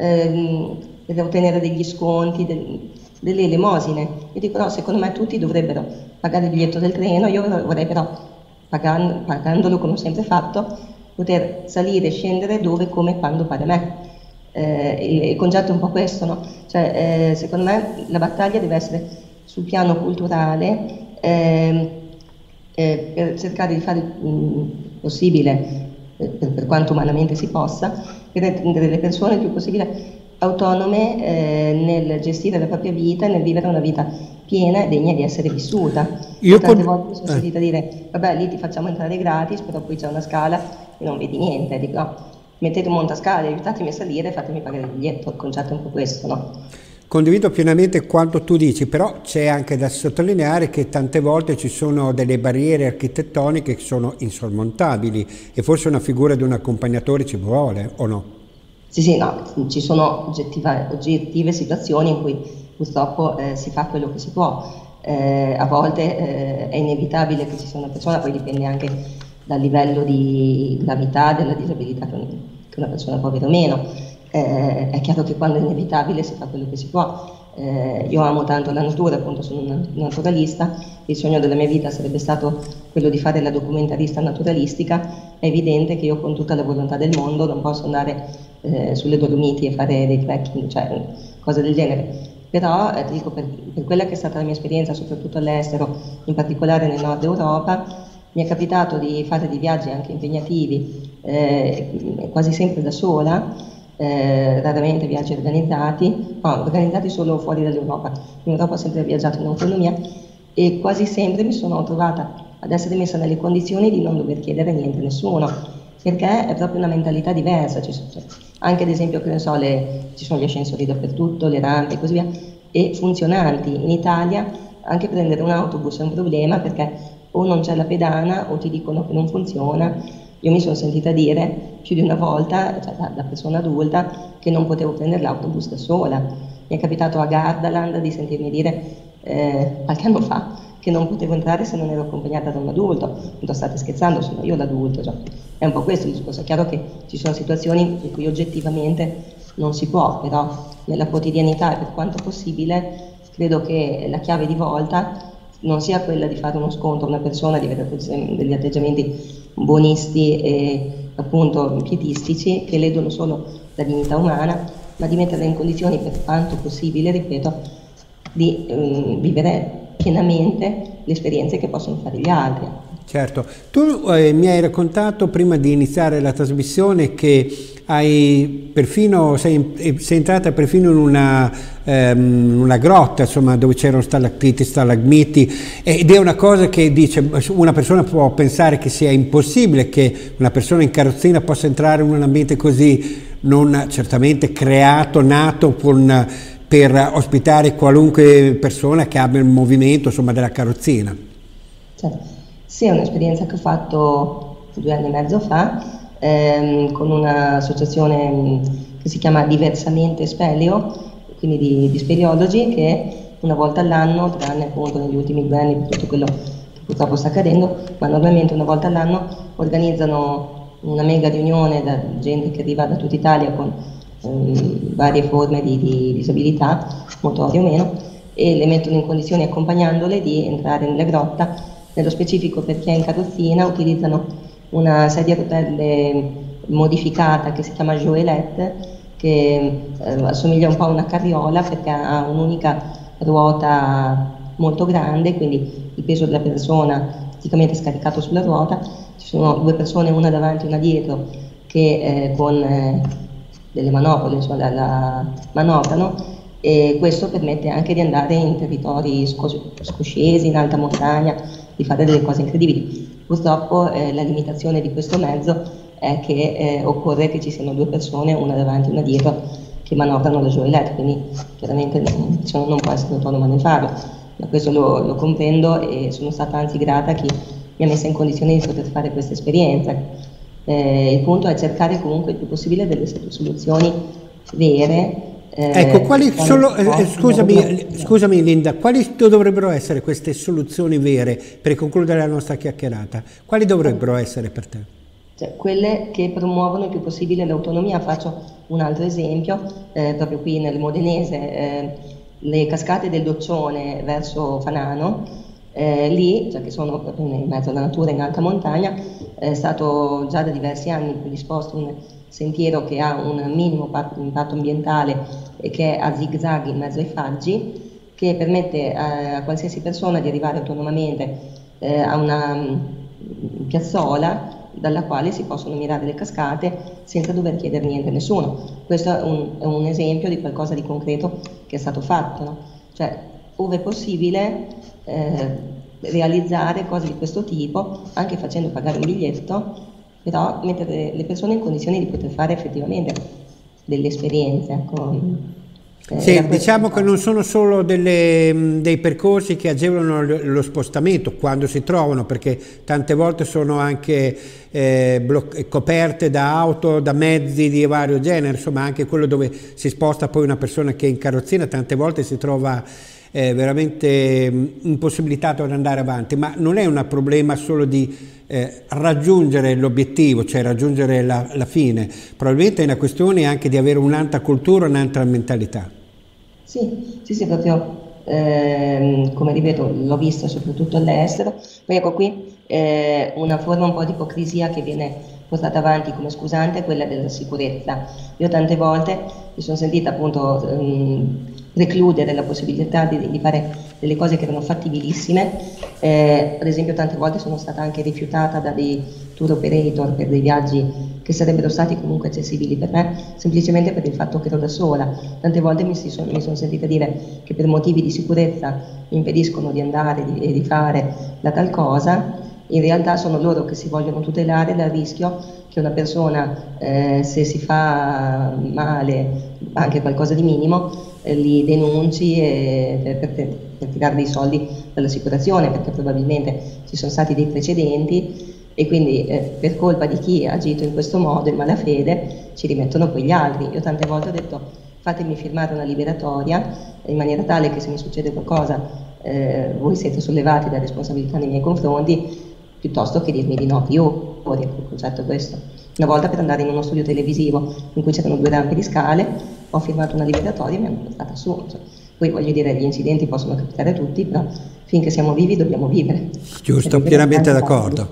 ehm, per ottenere degli sconti, del, delle elemosine. Io dico no, secondo me tutti dovrebbero pagare il biglietto del treno, io vorrei però, pagando, pagandolo come ho sempre fatto, poter salire e scendere dove, come, quando pare a me. Eh, il, il concetto è un po' questo, no? Cioè, eh, secondo me la battaglia deve essere sul piano culturale, eh, eh, per cercare di fare il mm, possibile, per, per quanto umanamente si possa, per rendere le persone il più possibile autonome eh, nel gestire la propria vita e nel vivere una vita piena e degna di essere vissuta. Io tante con... volte mi sono eh. sentita dire vabbè lì ti facciamo entrare gratis, però poi c'è una scala e non vedi niente. Dico no, mettete un montascale, aiutatemi a salire e fatemi pagare il biglietto. Il concetto è un po' questo, no? Condivido pienamente quanto tu dici, però c'è anche da sottolineare che tante volte ci sono delle barriere architettoniche che sono insormontabili e forse una figura di un accompagnatore ci vuole, o no? Sì, sì, no, ci sono oggettiva, oggettive situazioni in cui purtroppo eh, si fa quello che si può. Eh, a volte eh, è inevitabile che ci sia una persona, poi dipende anche dal livello di gravità della disabilità che una persona può avere o meno. Eh, è chiaro che quando è inevitabile si fa quello che si può. Eh, io amo tanto la natura, appunto sono una naturalista, il sogno della mia vita sarebbe stato quello di fare la documentarista naturalistica. È evidente che io con tutta la volontà del mondo non posso andare eh, sulle Dolomiti e fare dei trekking, cioè cose del genere. Però eh, dico, per, per quella che è stata la mia esperienza, soprattutto all'estero, in particolare nel nord Europa, mi è capitato di fare dei viaggi anche impegnativi, eh, quasi sempre da sola, eh, raramente viaggi organizzati, no, organizzati solo fuori dall'Europa. In Europa ho sempre viaggiato in autonomia e quasi sempre mi sono trovata ad essere messa nelle condizioni di non dover chiedere niente a nessuno, perché è proprio una mentalità diversa. Cioè, anche ad esempio, che ne so, le, ci sono gli ascensori dappertutto, le rampe e così via, e funzionanti. In Italia anche prendere un autobus è un problema, perché o non c'è la pedana o ti dicono che non funziona. Io mi sono sentita dire più di una volta, cioè da, da persona adulta, che non potevo prendere l'autobus da sola. Mi è capitato a Gardaland di sentirmi dire eh, qualche anno fa che non potevo entrare se non ero accompagnata da un adulto. Non state scherzando, sono io l'adulto. Cioè. È un po' questo il discorso. È chiaro che ci sono situazioni in cui oggettivamente non si può, però nella quotidianità e per quanto possibile credo che la chiave di volta non sia quella di fare uno sconto a una persona, di avere degli atteggiamenti buonisti e appunto pietistici che ledono solo la dignità umana, ma di metterla in condizioni per quanto possibile, ripeto, di eh, vivere pienamente le esperienze che possono fare gli altri. Certo, tu eh, mi hai raccontato prima di iniziare la trasmissione che hai perfino, sei, sei entrata perfino in una, ehm, una grotta, insomma, dove c'erano stalattiti, stalagmiti, ed è una cosa che dice, una persona può pensare che sia impossibile che una persona in carrozzina possa entrare in un ambiente così, non certamente creato, nato con, per ospitare qualunque persona che abbia il movimento, insomma, della carrozzina. Certo. Sì, è un'esperienza che ho fatto due anni e mezzo fa ehm, con un'associazione che si chiama Diversamente Speleo, quindi di, di speleologi, che una volta all'anno, tranne appunto negli ultimi due anni per tutto quello che purtroppo sta accadendo, ma normalmente una volta all'anno organizzano una mega riunione da gente che arriva da tutta Italia con ehm, varie forme di, di disabilità, motorie o meno, e le mettono in condizioni, accompagnandole, di entrare nella grotta. Nello specifico, per chi è in carrozzina, utilizzano una sedia a rotelle modificata che si chiama Joelette, che eh, assomiglia un po' a una carriola perché ha un'unica ruota molto grande, quindi il peso della persona praticamente scaricato sulla ruota. Ci sono due persone, una davanti e una dietro, che eh, con eh, delle manopole, insomma, la, la manovrano, e questo permette anche di andare in territori scos scoscesi, in alta montagna, di fare delle cose incredibili. Purtroppo eh, la limitazione di questo mezzo è che eh, occorre che ci siano due persone, una davanti e una dietro, che manovrano la Joelette, quindi chiaramente diciamo, non può essere autonoma nel farlo. Ma questo lo, lo comprendo e sono stata anzi grata a chi mi ha messa in condizione di poter fare questa esperienza. Eh, il punto è cercare comunque il più possibile delle soluzioni vere. Eh, ecco, quali solo, eh, scusami, scusami Linda, quali dovrebbero essere queste soluzioni vere per concludere la nostra chiacchierata? Quali dovrebbero essere per te? Cioè, quelle che promuovono il più possibile l'autonomia. Faccio un altro esempio, eh, proprio qui nel Modenese, eh, le cascate del Doccione verso Fanano, eh, lì, cioè che sono proprio in mezzo alla natura, in alta montagna, è stato già da diversi anni predisposto un sentiero che ha un minimo impatto ambientale e che è a zigzag in mezzo ai faggi, che permette a, a qualsiasi persona di arrivare autonomamente eh, a una um, piazzola dalla quale si possono mirare le cascate senza dover chiedere niente a nessuno. Questo è un, è un esempio di qualcosa di concreto che è stato fatto, no? Cioè, ove possibile eh, realizzare cose di questo tipo, anche facendo pagare un biglietto, però mettere le persone in condizioni di poter fare effettivamente delle esperienze. Ecco. Sì, diciamo che non sono solo delle, dei percorsi che agevolano lo spostamento quando si trovano, perché tante volte sono anche eh, coperte da auto, da mezzi di vario genere, insomma anche quello dove si sposta poi una persona che è in carrozzina tante volte si trova eh, veramente impossibilitato ad andare avanti, ma non è un problema solo di eh, raggiungere l'obiettivo, cioè raggiungere la, la fine, probabilmente è una questione anche di avere un'altra cultura, un'altra mentalità. Sì, sì, sì, proprio ehm, come ripeto, l'ho vista soprattutto all'estero. Poi ecco qui eh, una forma un po' di ipocrisia che viene portata avanti come scusante è quella della sicurezza. Io tante volte mi sono sentita appunto ehm, recludere la possibilità di, di fare delle cose che erano fattibilissime, eh, ad esempio tante volte sono stata anche rifiutata da dei tour operator per dei viaggi che sarebbero stati comunque accessibili per me, semplicemente per il fatto che ero da sola. Tante volte mi, si son, mi sono sentita dire che per motivi di sicurezza mi impediscono di andare e di, di fare la tal cosa. In realtà sono loro che si vogliono tutelare dal rischio che una persona, eh, se si fa male, anche qualcosa di minimo, eh, li denunci e, per, per, per tirare dei soldi dall'assicurazione, perché probabilmente ci sono stati dei precedenti e quindi eh, per colpa di chi ha agito in questo modo, in malafede, ci rimettono quegli altri. Io tante volte ho detto fatemi firmare una liberatoria in maniera tale che se mi succede qualcosa eh, voi siete sollevati da responsabilità nei miei confronti, piuttosto che dirmi di no più. Il concetto è questo. Una volta per andare in uno studio televisivo in cui c'erano due rampe di scale, ho firmato una liberatoria e mi hanno portata su. Cioè, poi voglio dire, gli incidenti possono capitare a tutti, però finché siamo vivi dobbiamo vivere. Giusto, pienamente d'accordo.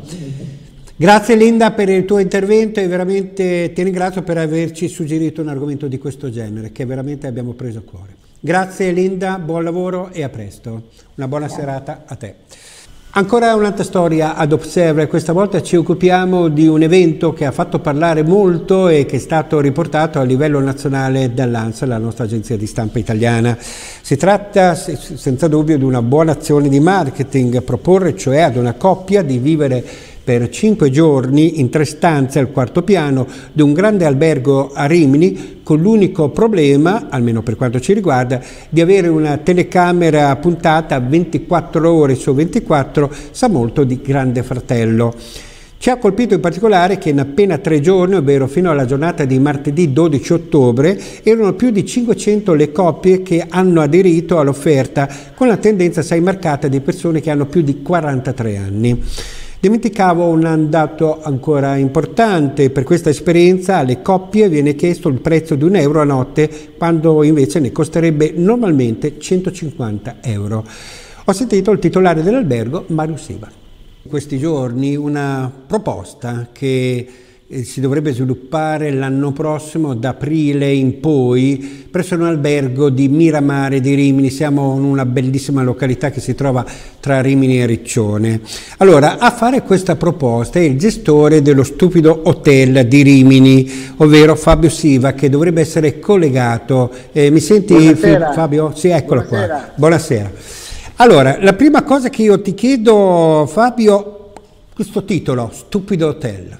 Grazie Linda per il tuo intervento e veramente ti ringrazio per averci suggerito un argomento di questo genere che veramente abbiamo preso a cuore. Grazie Linda, buon lavoro e a presto. Una buona Grazie. serata a te. Ancora un'altra storia ad Observer, questa volta ci occupiamo di un evento che ha fatto parlare molto e che è stato riportato a livello nazionale dall'ANSA, la nostra agenzia di stampa italiana. Si tratta senza dubbio di una buona azione di marketing, proporre cioè ad una coppia di vivere per cinque giorni in tre stanze al quarto piano di un grande albergo a Rimini, con l'unico problema, almeno per quanto ci riguarda, di avere una telecamera puntata ventiquattro ore su ventiquattro, sa molto di Grande Fratello. Ci ha colpito in particolare che in appena tre giorni, ovvero fino alla giornata di martedì dodici ottobre, erano più di cinquecento le coppie che hanno aderito all'offerta, con la tendenza assai marcata di persone che hanno più di quarantatré anni. Dimenticavo un dato ancora importante: per questa esperienza alle coppie viene chiesto il prezzo di un euro a notte, quando invece ne costerebbe normalmente centocinquanta euro. Ho sentito il titolare dell'albergo, Mario Siva. In questi giorni una proposta che si dovrebbe sviluppare l'anno prossimo, da aprile in poi, presso un albergo di Miramare di Rimini. Siamo in una bellissima località che si trova tra Rimini e Riccione. Allora, a fare questa proposta è il gestore dello Stupido Hotel di Rimini, ovvero Fabio Siva, che dovrebbe essere collegato. Eh, mi senti Buonasera. Fabio? Sì, eccolo Buonasera. qua. Buonasera. Allora, la prima cosa che io ti chiedo, Fabio, questo titolo, Stupido Hotel.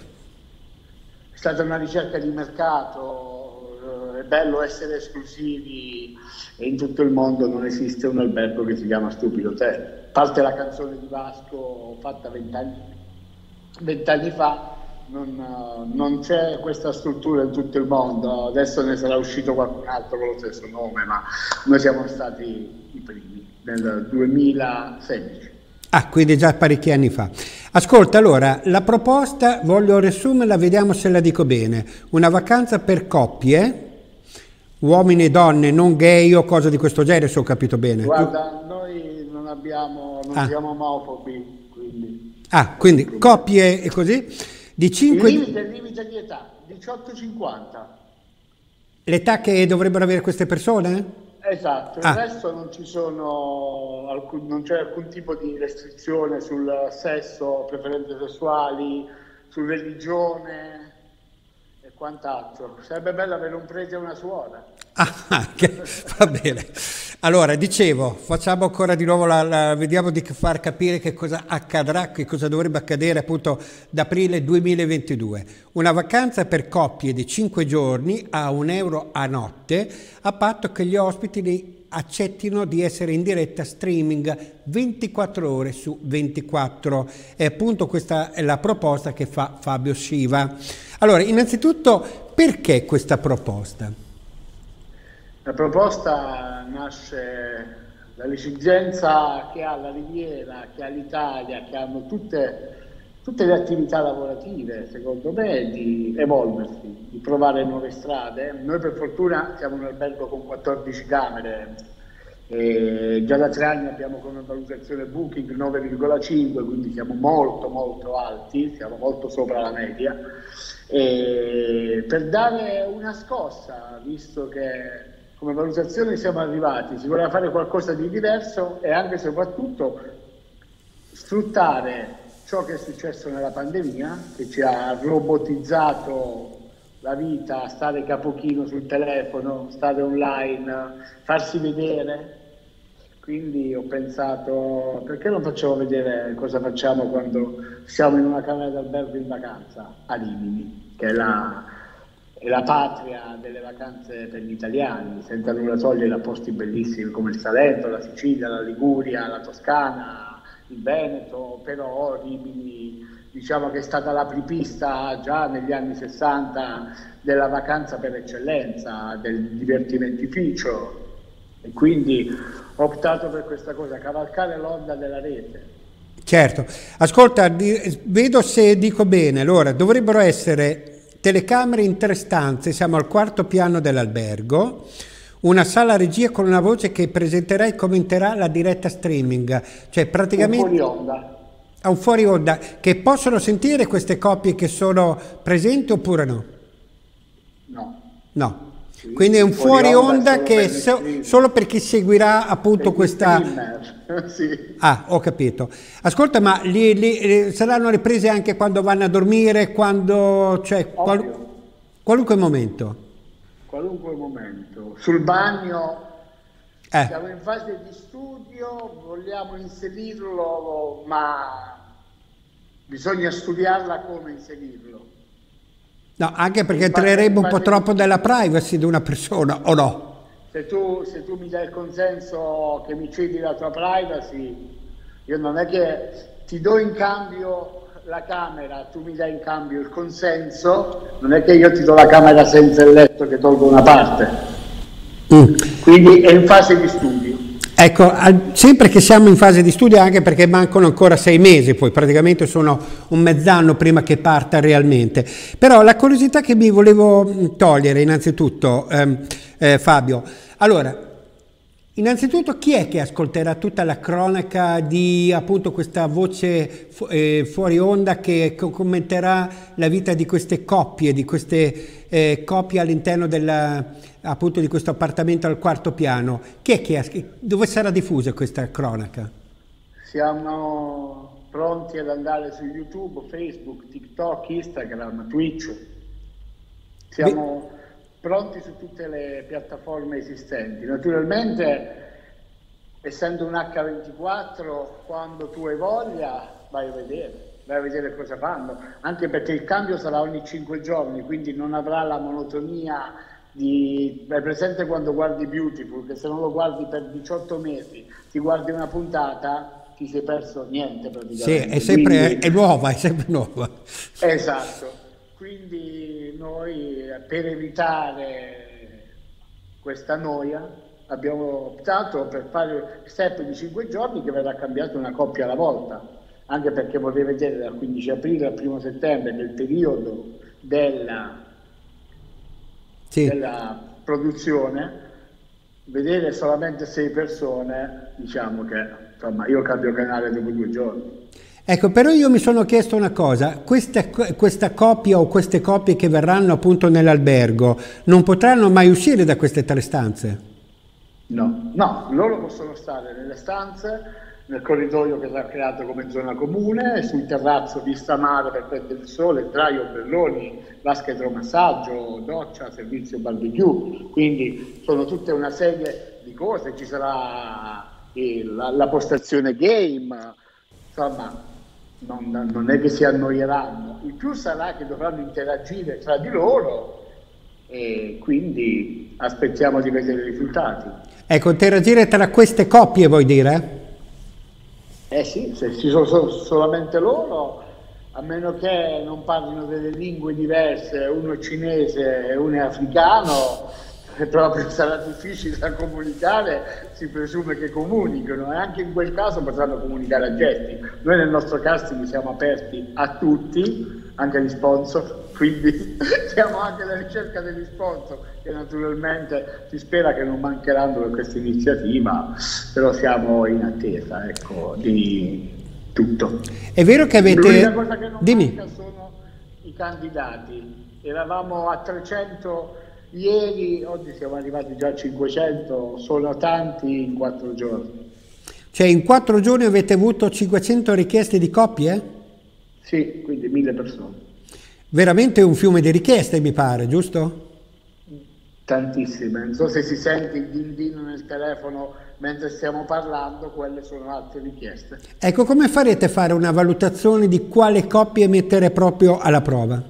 È stata una ricerca di mercato, è bello essere esclusivi e in tutto il mondo non esiste un albergo che si chiama Stupido Hotel. Parte la canzone di Vasco fatta vent'anni vent'anni fa, non, non c'è questa struttura in tutto il mondo, adesso ne sarà uscito qualcun altro con lo stesso nome, ma noi siamo stati i primi nel duemilasedici. Ah, quindi già parecchi anni fa. Ascolta, allora, la proposta, voglio riassumerla, vediamo se la dico bene. Una vacanza per coppie, uomini e donne, non gay o cose di questo genere, se ho capito bene. Guarda, noi non abbiamo, non ah. siamo omofobi, quindi... Ah, quindi coppie e così, di cinque... Il limite, il limite di età, diciotto cinquanta. L'età che dovrebbero avere queste persone? Esatto, ah. il resto non ci sono alcun, non c'è alcun tipo di restrizione sul sesso, preferenze sessuali, su religione e quant'altro. Sarebbe bello avere un prete e una suora. Ah, che, va bene. Allora, dicevo, facciamo ancora di nuovo la, la vediamo di far capire che cosa accadrà, che cosa dovrebbe accadere appunto da aprile duemilaventidue. Una vacanza per coppie di cinque giorni a un euro a notte, a patto che gli ospiti accettino di essere in diretta streaming ventiquattro ore su ventiquattro. E appunto questa è la proposta che fa Fabio Sciva. Allora, innanzitutto, perché questa proposta? La proposta nasce dall'esigenza che ha la Riviera, che ha l'Italia, che hanno tutte, tutte le attività lavorative, secondo me, di evolversi, di provare nuove strade. Noi per fortuna siamo un albergo con quattordici camere, e già da tre anni abbiamo come valutazione Booking nove virgola cinque, quindi siamo molto molto alti, siamo molto sopra la media, e per dare una scossa, visto che come valutazione siamo arrivati, si voleva fare qualcosa di diverso e anche e soprattutto sfruttare ciò che è successo nella pandemia, che ci ha robotizzato la vita, stare capochino sul telefono, stare online, farsi vedere. Quindi ho pensato, perché non facciamo vedere cosa facciamo quando siamo in una camera d'albergo in vacanza a Rimini, che è la... è la patria delle vacanze per gli italiani, senza nulla togliere a posti bellissimi come il Salento, la Sicilia, la Liguria, la Toscana, il Veneto, però Rimini diciamo che è stata l'apripista già negli anni sessanta della vacanza per eccellenza, del divertimentificio, e quindi ho optato per questa cosa, cavalcare l'onda della rete. Certo, ascolta, vedo se dico bene, allora dovrebbero essere telecamere in tre stanze, siamo al quarto piano dell'albergo, una sala regia con una voce che presenterà e commenterà la diretta streaming, cioè praticamente un fuori onda. A un fuori onda, che possono sentire queste coppie che sono presenti oppure no? No. No. Quindi è un fuori onda che so, solo per chi seguirà appunto questa... Sì. Ah, ho capito. Ascolta, ma li, li, saranno riprese anche quando vanno a dormire, quando... cioè qual, qualunque momento? Qualunque momento. Sul bagno eh. siamo in fase di studio, vogliamo inserirlo, ma bisogna studiarla come inserirlo. No, anche perché entrerebbe un po' troppo della privacy di una persona, o no? Se tu, se tu mi dai il consenso che mi cedi la tua privacy, io non è che ti do in cambio la camera, tu mi dai in cambio il consenso, non è che io ti do la camera senza il letto che tolgo una parte. Mm. Quindi è in fase di studio. Ecco, sempre che siamo in fase di studio, anche perché mancano ancora sei mesi, poi praticamente sono un mezz'anno prima che parta realmente. Però la curiosità che mi volevo togliere innanzitutto, ehm, eh, Fabio, allora, innanzitutto chi è che ascolterà tutta la cronaca di appunto questa voce fu eh, fuori onda che commenterà la vita di queste coppie, di queste eh, coppie all'interno della... appunto di questo appartamento al quarto piano? Chi è che dove sarà diffusa questa cronaca? Siamo pronti ad andare su YouTube, Facebook, TikTok, Instagram, Twitch. Siamo Beh. pronti su tutte le piattaforme esistenti. Naturalmente, essendo un acca ventiquattro, quando tu hai voglia vai a vedere, vai a vedere cosa fanno, anche perché il cambio sarà ogni cinque giorni, quindi non avrà la monotonia. Di, è presente quando guardi Beautiful, che se non lo guardi per diciotto mesi, ti guardi una puntata, ti sei perso niente praticamente. Sì, è sempre quindi, è nuova, è sempre nuova. Esatto, quindi noi per evitare questa noia abbiamo optato per fare step di cinque giorni che verrà cambiata una coppia alla volta, anche perché vorrei vedere dal quindici aprile al primo settembre, nel periodo della Sì. della produzione, vedere solamente sei persone, diciamo che insomma io cambio canale dopo due giorni. Ecco, però io mi sono chiesto una cosa, questa, questa coppia o queste coppie che verranno appunto nell'albergo non potranno mai uscire da queste tre stanze? No, no, loro possono stare nelle stanze, nel corridoio che sarà creato come zona comune, sul terrazzo vista mare per prendere il sole, sdraio, ombrelloni, vasca idromassaggio, doccia, servizio barbecue, quindi sono tutte una serie di cose, ci sarà il, la, la postazione game, insomma non, non è che si annoieranno, il più sarà che dovranno interagire tra di loro e quindi aspettiamo di vedere i risultati. Ecco, interagire tra queste coppie vuoi dire? Eh sì, se ci sono so, solamente loro, a meno che non parlino delle lingue diverse, uno è cinese e uno è africano, proprio sarà difficile da comunicare, si presume che comunicano e anche in quel caso potranno comunicare a gesti. Noi nel nostro casting siamo aperti a tutti, anche agli sponsor, quindi siamo anche alla ricerca degli sponsor che naturalmente si spera che non mancheranno per questa iniziativa, però siamo in attesa, ecco, di tutto. È vero che avete... L'unica cosa che non Dimmi. manca sono i candidati. Eravamo a trecento ieri, oggi siamo arrivati già a cinquecento, sono tanti in quattro giorni. Cioè in quattro giorni avete avuto cinquecento richieste di coppie? Sì, quindi mille persone. Veramente un fiume di richieste, mi pare, giusto? Tantissime. Non so se si sente il dindino nel telefono mentre stiamo parlando, quelle sono altre richieste. Ecco, come farete a fare una valutazione di quale coppie mettere proprio alla prova?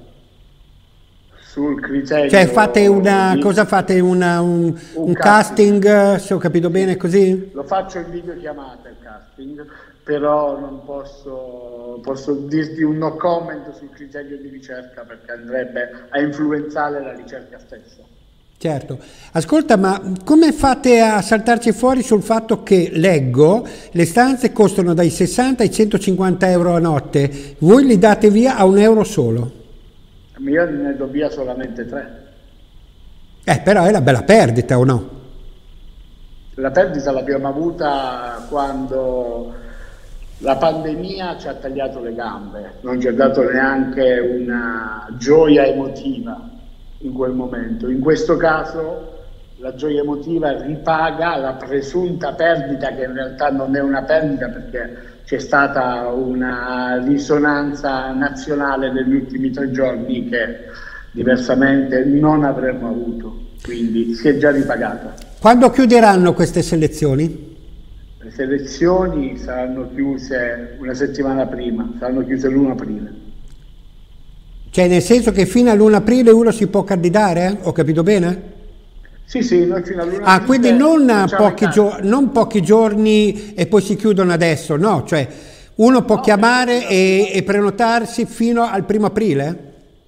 Sul criterio... Cioè fate una... di... cosa fate? Una, un, un, un casting, casting, se ho capito bene, così? Lo faccio in videochiamata il casting, però non posso, posso dirti un no comment sul criterio di ricerca perché andrebbe a influenzare la ricerca stessa. Certo. Ascolta, ma come fate a saltarci fuori sul fatto che, leggo, le stanze costano dai sessanta ai centocinquanta euro a notte, voi li date via a un euro solo? Io ne do via solamente tre. Eh, però è una bella perdita, o no? La perdita l'abbiamo avuta quando la pandemia ci ha tagliato le gambe, non ci ha dato neanche una gioia emotiva in quel momento. In questo caso la gioia emotiva ripaga la presunta perdita, che in realtà non è una perdita perché c'è stata una risonanza nazionale negli ultimi tre giorni che diversamente non avremmo avuto, quindi si è già ripagata. Quando chiuderanno queste selezioni? Le selezioni saranno chiuse una settimana prima, saranno chiuse l'primo aprile. Cioè nel senso che fino all'primo aprile uno si può candidare? Eh? Ho capito bene? Sì, sì, noi fino all'primo Ah, aprile... quindi non pochi, non pochi giorni e poi si chiudono adesso, no? Cioè uno può no, chiamare e, e prenotarsi fino al primo aprile?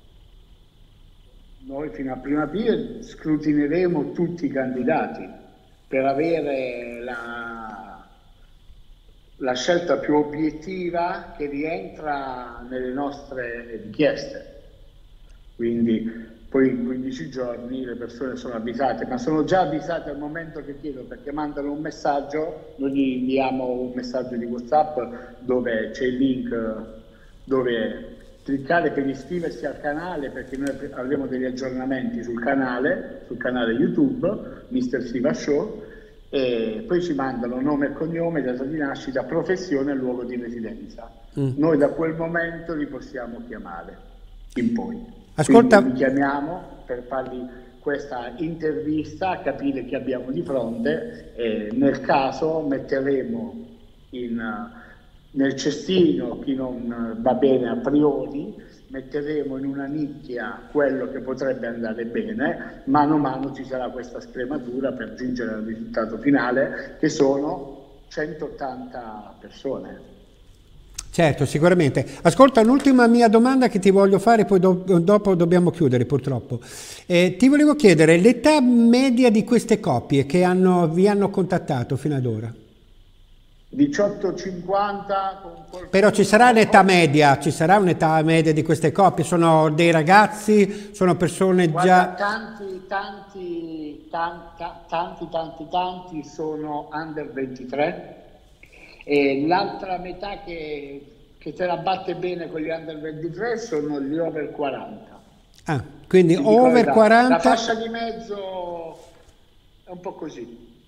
Noi fino al primo aprile scrutineremo tutti i candidati per avere la, la scelta più obiettiva che rientra nelle nostre richieste. Quindi poi in quindici giorni le persone sono avvisate, ma sono già avvisate al momento che chiedo, perché mandano un messaggio, noi gli inviamo un messaggio di WhatsApp dove c'è il link dove cliccare per iscriversi al canale, perché noi avremo degli aggiornamenti sul canale, sul canale YouTube, mister Siva Show, e poi ci mandano nome e cognome, data di nascita, professione e luogo di residenza. Mm. Noi da quel momento li possiamo chiamare in poi. Ascolta. Quindi li chiamiamo per fargli questa intervista, capire chi abbiamo di fronte e nel caso metteremo in, nel cestino chi non va bene a priori, metteremo in una nicchia quello che potrebbe andare bene, mano a mano ci sarà questa scrematura per giungere al risultato finale che sono centottanta persone. Certo, sicuramente. Ascolta, un'ultima mia domanda che ti voglio fare, poi do dopo dobbiamo chiudere purtroppo. Eh, ti volevo chiedere l'età media di queste coppie che hanno, vi hanno contattato fino ad ora. diciotto cinquanta. Però ci sarà l'età media, ci sarà un'età media di queste coppie? Sono dei ragazzi, sono persone Guarda, già... Tanti, tanti, tanti, tanti, tanti, tanti sono under ventitré. E l'altra metà che, che te la batte bene con gli under ventitré sono gli over quaranta. Ah, quindi over quaranta... La fascia di mezzo è un po' così.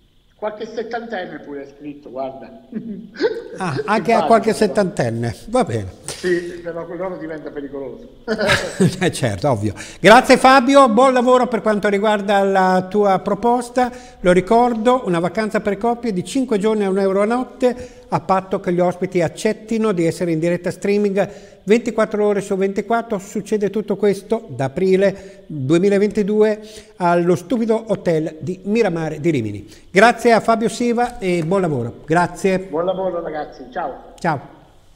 Qualche settantenne pure è scritto, guarda. Ah, anche a qualche settantenne, va bene. Sì, però loro diventa pericoloso. Eh, certo, ovvio. Grazie Fabio, buon lavoro per quanto riguarda la tua proposta. Lo ricordo, una vacanza per coppie di cinque giorni a un euro a notte, a patto che gli ospiti accettino di essere in diretta streaming ventiquattro ore su ventiquattro. Succede tutto questo da aprile duemilaventidue allo stupido hotel di Miramare di Rimini. Grazie a Fabio Siva e buon lavoro. Grazie. Buon lavoro ragazzi, ciao. Ciao.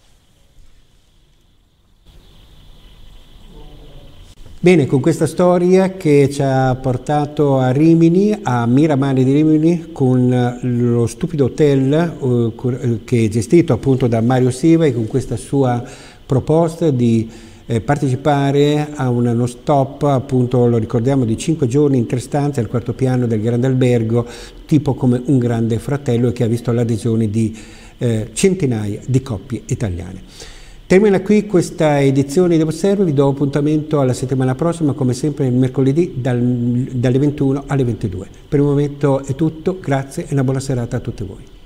Bene, con questa storia che ci ha portato a Rimini, a Miramare di Rimini, con lo stupido hotel eh, che è gestito appunto da Mario Siva, e con questa sua proposta di eh, partecipare a un, uno stop, appunto lo ricordiamo, di cinque giorni in tre stanze al quarto piano del grande albergo, tipo come un grande fratello, e che ha visto l'adesione di eh, centinaia di coppie italiane. Termina qui questa edizione di Observer, vi do appuntamento alla settimana prossima, come sempre il mercoledì dal, dalle ventuno alle ventidue. Per il momento è tutto, grazie e una buona serata a tutti voi.